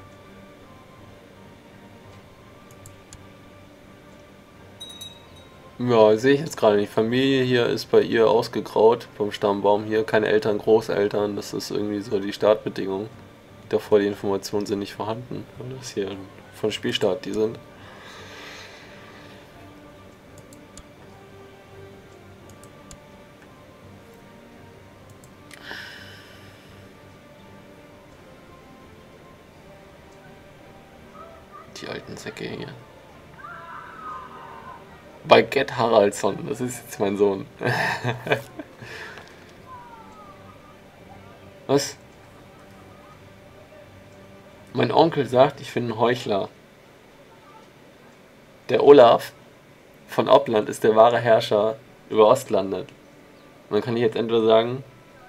Ja, sehe ich jetzt gerade nicht. Familie hier ist bei ihr ausgegraut vom Stammbaum hier. Keine Eltern, Großeltern. Das ist irgendwie so die Startbedingung. Davor die Informationen sind nicht vorhanden, weil das hier von Spielstart die sind. Die alten Säcke hier. Bei Get Haraldsson, das ist jetzt mein Sohn. Was? Mein Onkel sagt, ich bin ein Heuchler. Der Olaf von Oppland ist der wahre Herrscher über Ostlande. Und dann kann ich jetzt entweder sagen,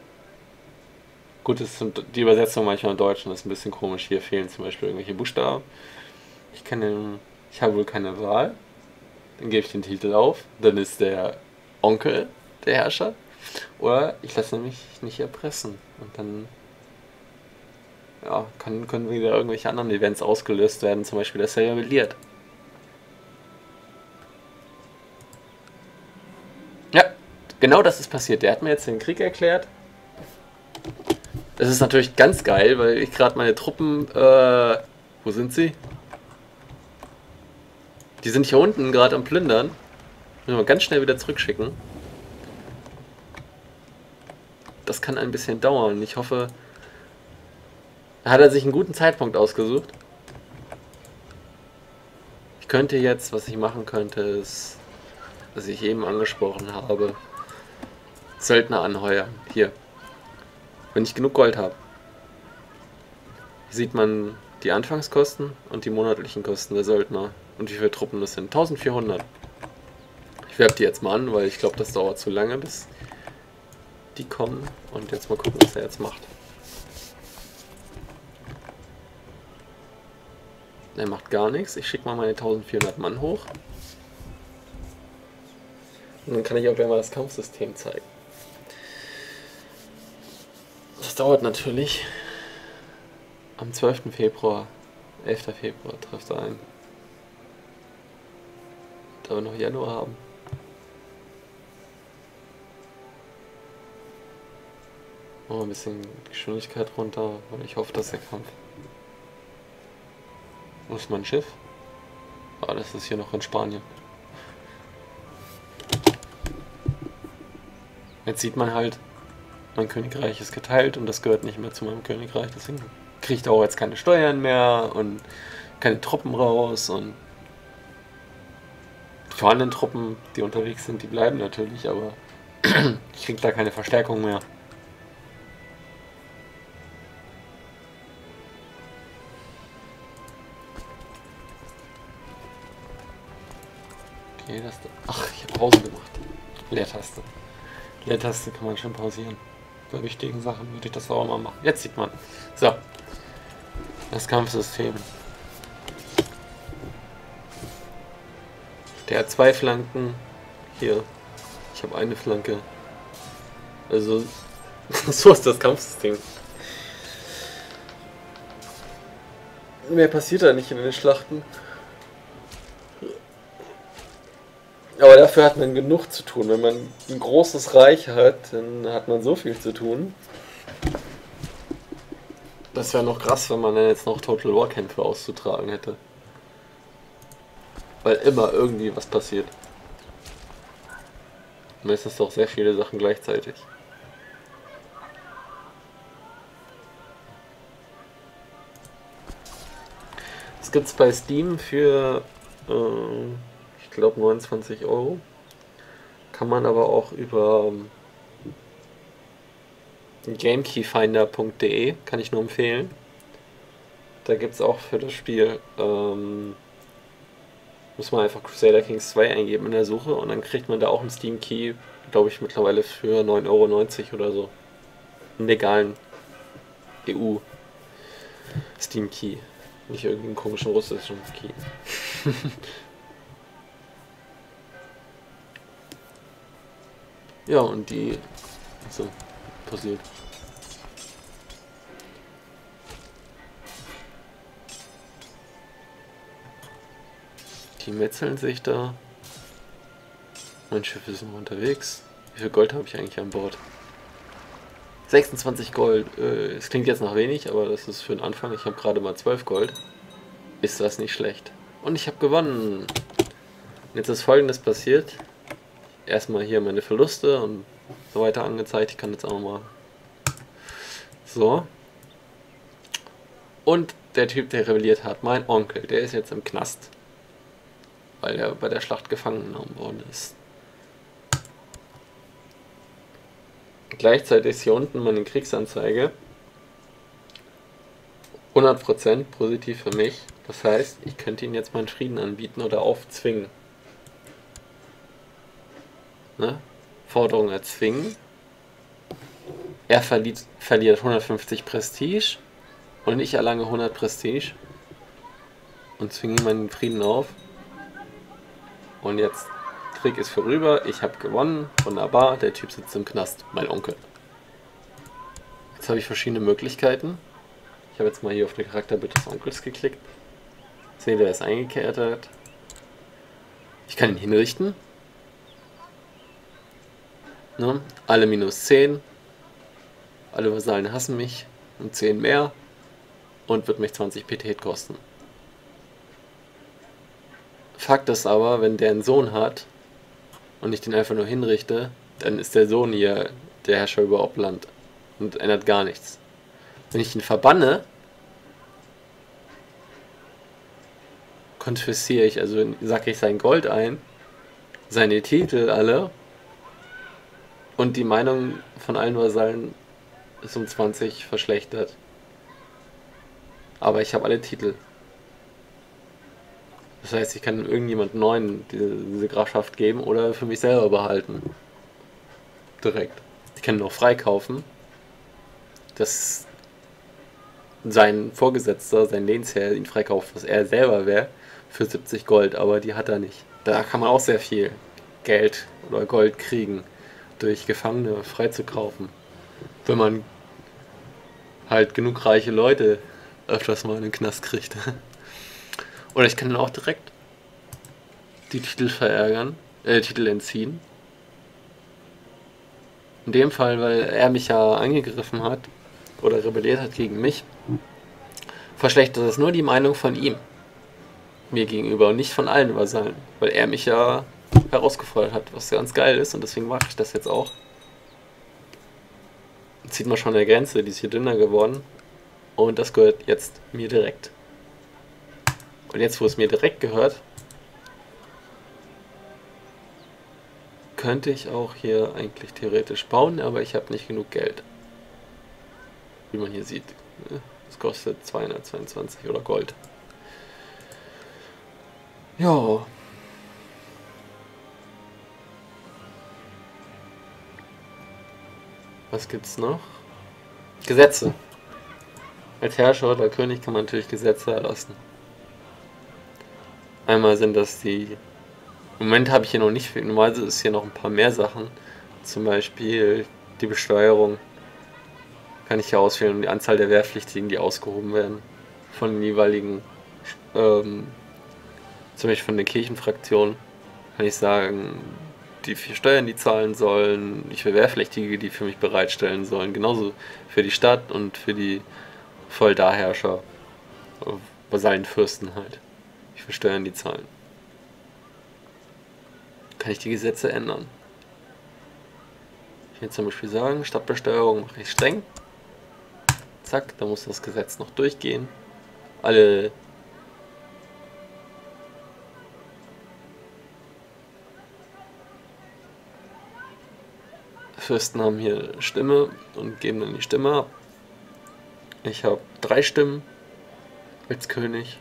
gut, das ist die Übersetzung manchmal im Deutschen ist ein bisschen komisch. Hier fehlen zum Beispiel irgendwelche Buchstaben. Ich kann den, ich habe wohl keine Wahl. Dann gebe ich den Titel auf. Dann ist der Onkel der Herrscher. Oder ich lasse mich nicht erpressen. Und dann ja, kann, können wieder irgendwelche anderen Events ausgelöst werden. Zum Beispiel, dass er rebelliert. Ja, genau das ist passiert. Der hat mir jetzt den Krieg erklärt. Das ist natürlich ganz geil, weil ich gerade meine Truppen... Äh, wo sind sie? Die sind hier unten gerade am Plündern. Müssen wir ganz schnell wieder zurückschicken. Das kann ein bisschen dauern. Ich hoffe, da hat er sich einen guten Zeitpunkt ausgesucht. Ich könnte jetzt, was ich machen könnte, ist, was ich eben angesprochen habe, Söldner anheuern. Hier. Wenn ich genug Gold habe. Hier sieht man die Anfangskosten und die monatlichen Kosten der Söldner. Und wie viele Truppen das sind. eintausendvierhundert. Ich werbe die jetzt mal an, weil ich glaube, das dauert zu lange, bis die kommen. Und jetzt mal gucken, was er jetzt macht. Er macht gar nichts. Ich schicke mal meine eintausendvierhundert Mann hoch. Und dann kann ich auch gleich mal das Kampfsystem zeigen. Das dauert natürlich. Am zwölften Februar, elften Februar trifft er ein. Da wir noch Januar haben. Machen wir ein bisschen Geschwindigkeit runter, weil ich hoffe, dass der Kampf... Wo ist mein Schiff? Ah, das ist hier noch in Spanien. Jetzt sieht man halt, mein Königreich ist geteilt und das gehört nicht mehr zu meinem Königreich. Deswegen kriegt er auch jetzt keine Steuern mehr und keine Truppen raus und die vorhandenen Truppen, die unterwegs sind, die bleiben natürlich, aber ich krieg da keine Verstärkung mehr. Okay, das da. Ach, ich habe Pause gemacht. Leertaste. Leertaste kann man schon pausieren. Bei wichtigen Sachen würde ich das auch mal machen. Jetzt sieht man. So. Das Kampfsystem. Der hat zwei Flanken. Hier. Ich habe eine Flanke. Also, so ist das Kampfsystem. Mehr passiert da nicht in den Schlachten. Aber dafür hat man genug zu tun. Wenn man ein großes Reich hat, dann hat man so viel zu tun. Das wäre noch krass, wenn man dann jetzt noch Total War Kämpfe auszutragen hätte. Weil immer irgendwie was passiert. Meistens doch sehr viele Sachen gleichzeitig. Das Das gibt es bei Steam für, äh, ich glaube, neunundzwanzig Euro. Kann man aber auch über gamekeyfinder punkt de, kann ich nur empfehlen. Da gibt es auch für das Spiel, ähm, muss man einfach Crusader Kings zwei eingeben in der Suche und dann kriegt man da auch einen Steam Key, glaube ich, mittlerweile für neun Euro neunzig oder so. Einen legalen E U Steam Key. Nicht irgendeinen komischen russischen Key. Ja, und die. So, passiert. Die metzeln sich da. Mein Schiff ist noch unterwegs. Wie viel Gold habe ich eigentlich an Bord? sechsundzwanzig Gold. Äh, es klingt jetzt noch wenig, aber das ist für den Anfang. Ich habe gerade mal zwölf Gold. Ist das nicht schlecht. Und ich habe gewonnen. Und jetzt ist Folgendes passiert. Erstmal hier meine Verluste und so weiter angezeigt. Ich kann jetzt auch mal. So. Und der Typ, der rebelliert hat, mein Onkel, der ist jetzt im Knast. Weil er bei der Schlacht gefangen genommen worden ist. Gleichzeitig ist hier unten meine Kriegsanzeige. hundert Prozent positiv für mich. Das heißt, ich könnte ihm jetzt meinen Frieden anbieten oder aufzwingen. Ne? Forderung erzwingen. Er verliert, verliert hundertfünfzig Prestige und ich erlange hundert Prestige und zwinge ihm meinen Frieden auf. Und jetzt, Krieg ist vorüber, ich habe gewonnen, wunderbar, der Typ sitzt im Knast, mein Onkel. Jetzt habe ich verschiedene Möglichkeiten. Ich habe jetzt mal hier auf den Charakterbild des Onkels geklickt. Sehe, der ist eingekehrt. Ich kann ihn hinrichten. Ne? Alle minus zehn. Alle Vasallen hassen mich. Und zehn mehr. Und wird mich zwanzig Pietät kosten. Fakt ist aber, wenn der einen Sohn hat und ich den einfach nur hinrichte, dann ist der Sohn hier der Herrscher über Obland und ändert gar nichts. Wenn ich ihn verbanne, konfisziere ich, also sacke ich sein Gold ein, seine Titel alle und die Meinung von allen Vasallen ist um zwanzig verschlechtert. Aber ich habe alle Titel. Das heißt, ich kann irgendjemand Neuen diese, diese Grafschaft geben oder für mich selber behalten. Direkt. Ich kann ihn auch freikaufen. Dass sein Vorgesetzter, sein Lehnsherr, ihn freikauft, was er selber wäre, für siebzig Gold, aber die hat er nicht. Da kann man auch sehr viel Geld oder Gold kriegen, durch Gefangene freizukaufen. Wenn man halt genug reiche Leute öfters mal in den Knast kriegt. Oder ich kann dann auch direkt die Titel verärgern, äh, Titel entziehen. In dem Fall, weil er mich ja angegriffen hat oder rebelliert hat gegen mich, verschlechtert es nur die Meinung von ihm mir gegenüber und nicht von allen Vasallen, weil er mich ja herausgefordert hat, was ganz geil ist und deswegen mache ich das jetzt auch. Jetzt sieht man schon eine Grenze, die ist hier dünner geworden und das gehört jetzt mir direkt. Und jetzt, wo es mir direkt gehört, könnte ich auch hier eigentlich theoretisch bauen, aber ich habe nicht genug Geld. Wie man hier sieht. Es kostet zweihundertzweiundzwanzig oder Gold. Ja. Was gibt's noch? Gesetze. Als Herrscher oder König kann man natürlich Gesetze erlassen. Einmal sind das die... Im Moment habe ich hier noch nicht viel. Normalerweise ist hier noch ein paar mehr Sachen. Zum Beispiel die Besteuerung. Kann ich hier auswählen und die Anzahl der Wehrpflichtigen, die ausgehoben werden. Von den jeweiligen... Ähm, zum Beispiel von der Kirchenfraktion. Kann ich sagen, die vier Steuern, die zahlen sollen. Ich will Wehrpflichtige, die für mich bereitstellen sollen. Genauso für die Stadt und für die Feudalherrscher. Vasallenfürsten halt. Ich will Steuern, die zahlen. Kann ich die Gesetze ändern. Ich will zum Beispiel sagen, Stadtbesteuerung mache ich streng. Zack, da muss das Gesetz noch durchgehen. Alle Fürsten haben hier Stimme und geben dann die Stimme ab. Ich habe drei Stimmen als König.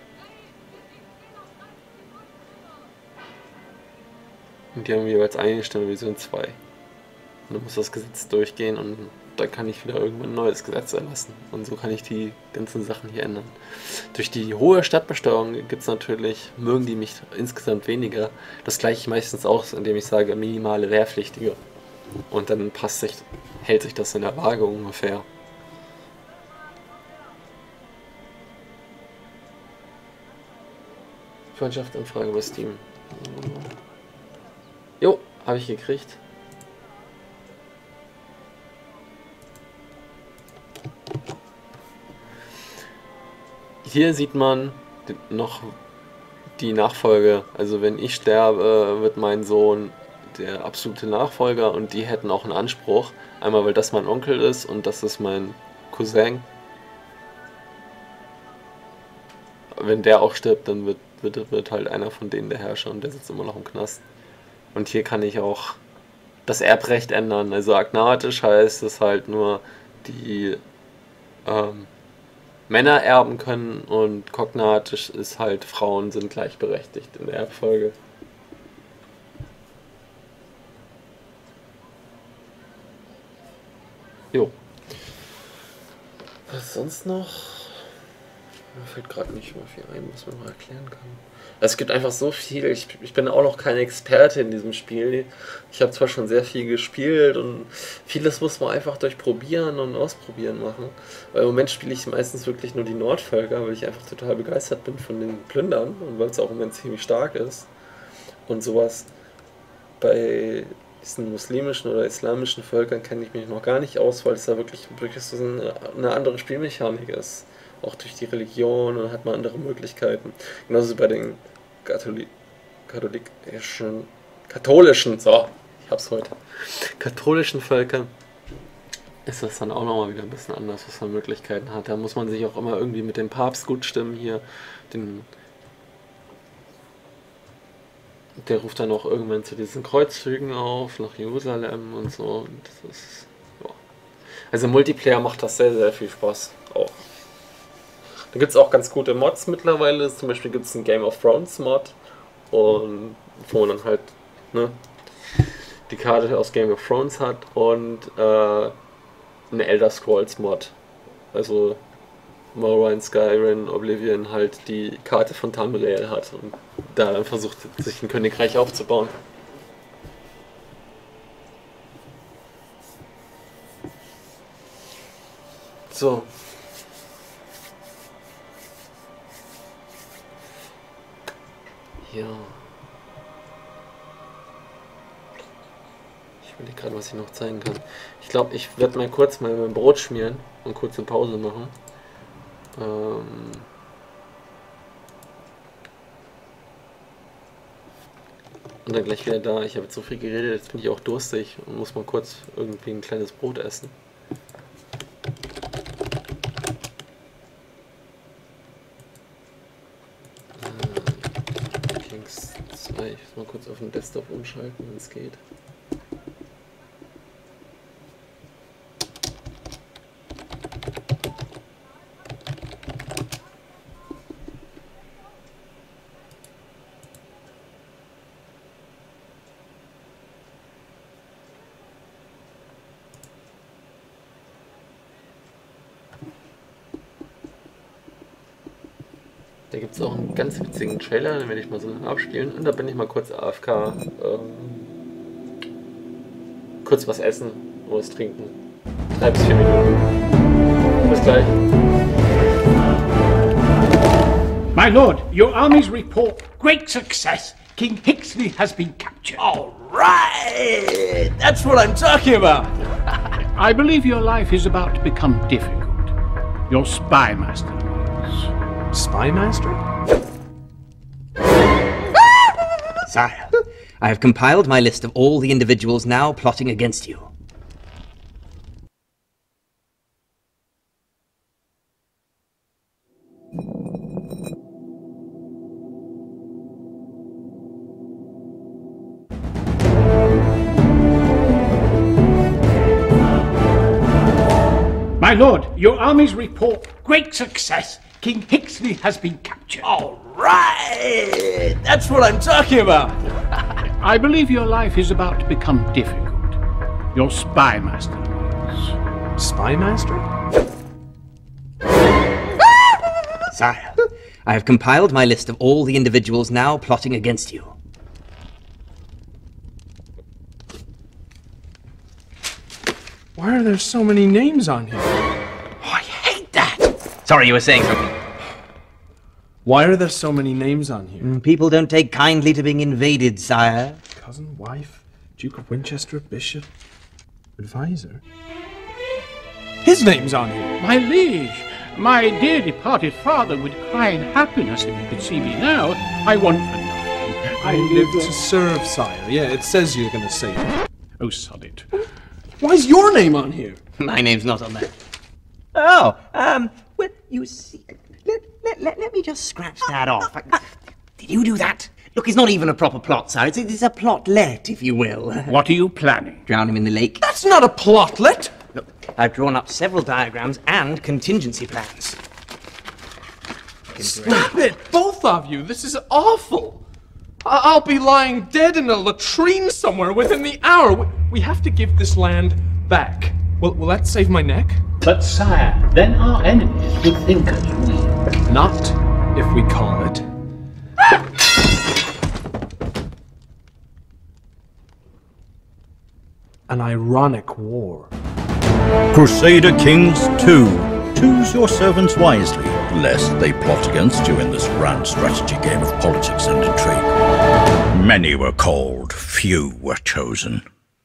Und die haben jeweils eine Stimme, wir sind zwei. Und dann muss das Gesetz durchgehen und dann kann ich wieder irgendwann ein neues Gesetz erlassen. Und so kann ich die ganzen Sachen hier ändern. Durch die hohe Stadtbesteuerung gibt es natürlich, mögen die mich insgesamt weniger. Das gleiche ich meistens auch, indem ich sage, minimale Wehrpflichtige. Und dann passt sich, hält sich das in der Waage ungefähr. Freundschaftsanfrage bei Steam. Jo, habe ich gekriegt. Hier sieht man noch die Nachfolge. Also wenn ich sterbe, wird mein Sohn der absolute Nachfolger und die hätten auch einen Anspruch. Einmal, weil das mein Onkel ist und das ist mein Cousin. Wenn der auch stirbt, dann wird, wird, wird halt einer von denen der Herrscher und der sitzt immer noch im Knast. Und hier kann ich auch das Erbrecht ändern. Also agnatisch heißt es halt nur, die ähm, Männer erben können und kognatisch ist halt, Frauen sind gleichberechtigt in der Erbfolge. Jo. Was sonst noch? Mir fällt gerade nicht mehr viel ein, was man mal erklären kann. Es gibt einfach so viel. Ich, ich bin auch noch kein Experte in diesem Spiel. Ich habe zwar schon sehr viel gespielt und vieles muss man einfach durch Probieren und Ausprobieren machen. Weil im Moment spiele ich meistens wirklich nur die Nordvölker, weil ich einfach total begeistert bin von den Plündern und weil es auch im Moment ziemlich stark ist. Und sowas bei diesen muslimischen oder islamischen Völkern kenne ich mich noch gar nicht aus, weil es da wirklich, wirklich so eine, eine andere Spielmechanik ist. Auch durch die Religion und hat man andere Möglichkeiten. Genauso bei den Katholik katholischen, katholischen, so, ich hab's heute, katholischen Völkern ist das dann auch nochmal wieder ein bisschen anders, was man Möglichkeiten hat. Da muss man sich auch immer irgendwie mit dem Papst gut stimmen hier. Den, der ruft dann auch irgendwann zu diesen Kreuzzügen auf, nach Jerusalem und so. Und das ist, ja. Also Multiplayer macht das sehr, sehr viel Spaß auch. Da gibt es auch ganz gute Mods mittlerweile. Zum Beispiel gibt es einen Game of Thrones Mod, und wo man dann halt ne, die Karte aus Game of Thrones hat und äh, einen Elder Scrolls Mod. Also Morrowind, Skyrim, Oblivion halt die Karte von Tamriel hat und da dann versucht, sich ein Königreich aufzubauen. So. Ja. Ich überlege gerade, was ich noch zeigen kann. Ich glaube, ich werde mal kurz mal mein Brot schmieren und kurz eine Pause machen. Ähm und dann gleich wieder da. Ich habe jetzt so viel geredet, jetzt bin ich auch durstig und muss mal kurz irgendwie ein kleines Brot essen. Ich muss mal kurz auf den Desktop umschalten, wenn es geht. Da gibt es auch einen ganz witzigen Trailer, den werde ich mal so abspielen. Und da bin ich mal kurz A F K. Ähm, kurz was essen und was trinken. Drei bis vier Minuten. Bis gleich. My lord, your armies report great success. King Hixley has been captured. All right! That's what I'm talking about! I believe your life is about to become difficult. Your spy master is. Spy master? Sire, I have compiled my list of all the individuals now plotting against you. My lord, your armies report great success. King Hixley has been captured. All right! That's what I'm talking about! I believe your life is about to become difficult. Your spy master is. Spy master? Sire, I have compiled my list of all the individuals now plotting against you. Why are there so many names on here? Oh, I hate that! Sorry, you were saying something. Why are there so many names on here? Mm, People don't take kindly to being invaded, sire. Cousin, wife, Duke of Winchester, bishop, advisor. His name's on here. My liege, my dear departed father would cry in happiness if he could see me now. I want for nothing. I live to serve, sire. Yeah, it says you're gonna say it. Oh, sod it. Why's your name on here? My name's not on there. Oh, um, well, you see... Let, let, let, let me just scratch that off. Did you do that? Look, it's not even a proper plot, sire. It's, it's a plotlet, if you will. What are you planning? Drown him in the lake. That's not a plotlet! Look, I've drawn up several diagrams and contingency plans. Stop it, both of you! This is awful! I- I'll be lying dead in a latrine somewhere within the hour. We, we have to give this land back. Will, will that save my neck? But sire, then our enemies would think us weak. Not if we call it an ironic war. Crusader Kings two. Choose your servants wisely, lest they plot against you in this grand strategy game of politics and intrigue. Many were called, few were chosen.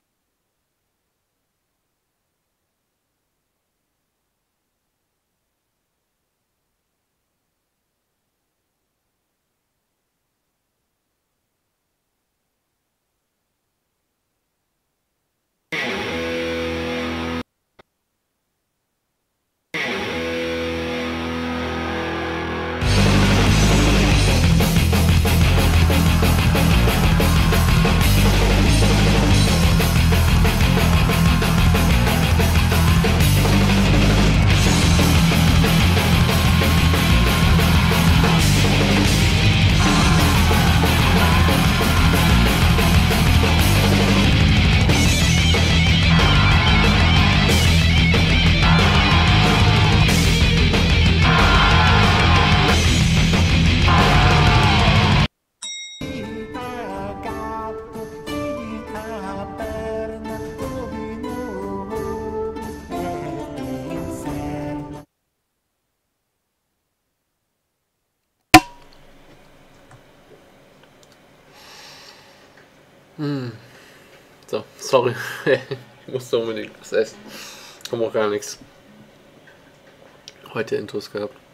Hm. So, sorry. Ich musste unbedingt was essen. Haben auch gar nichts heute Intos gehabt.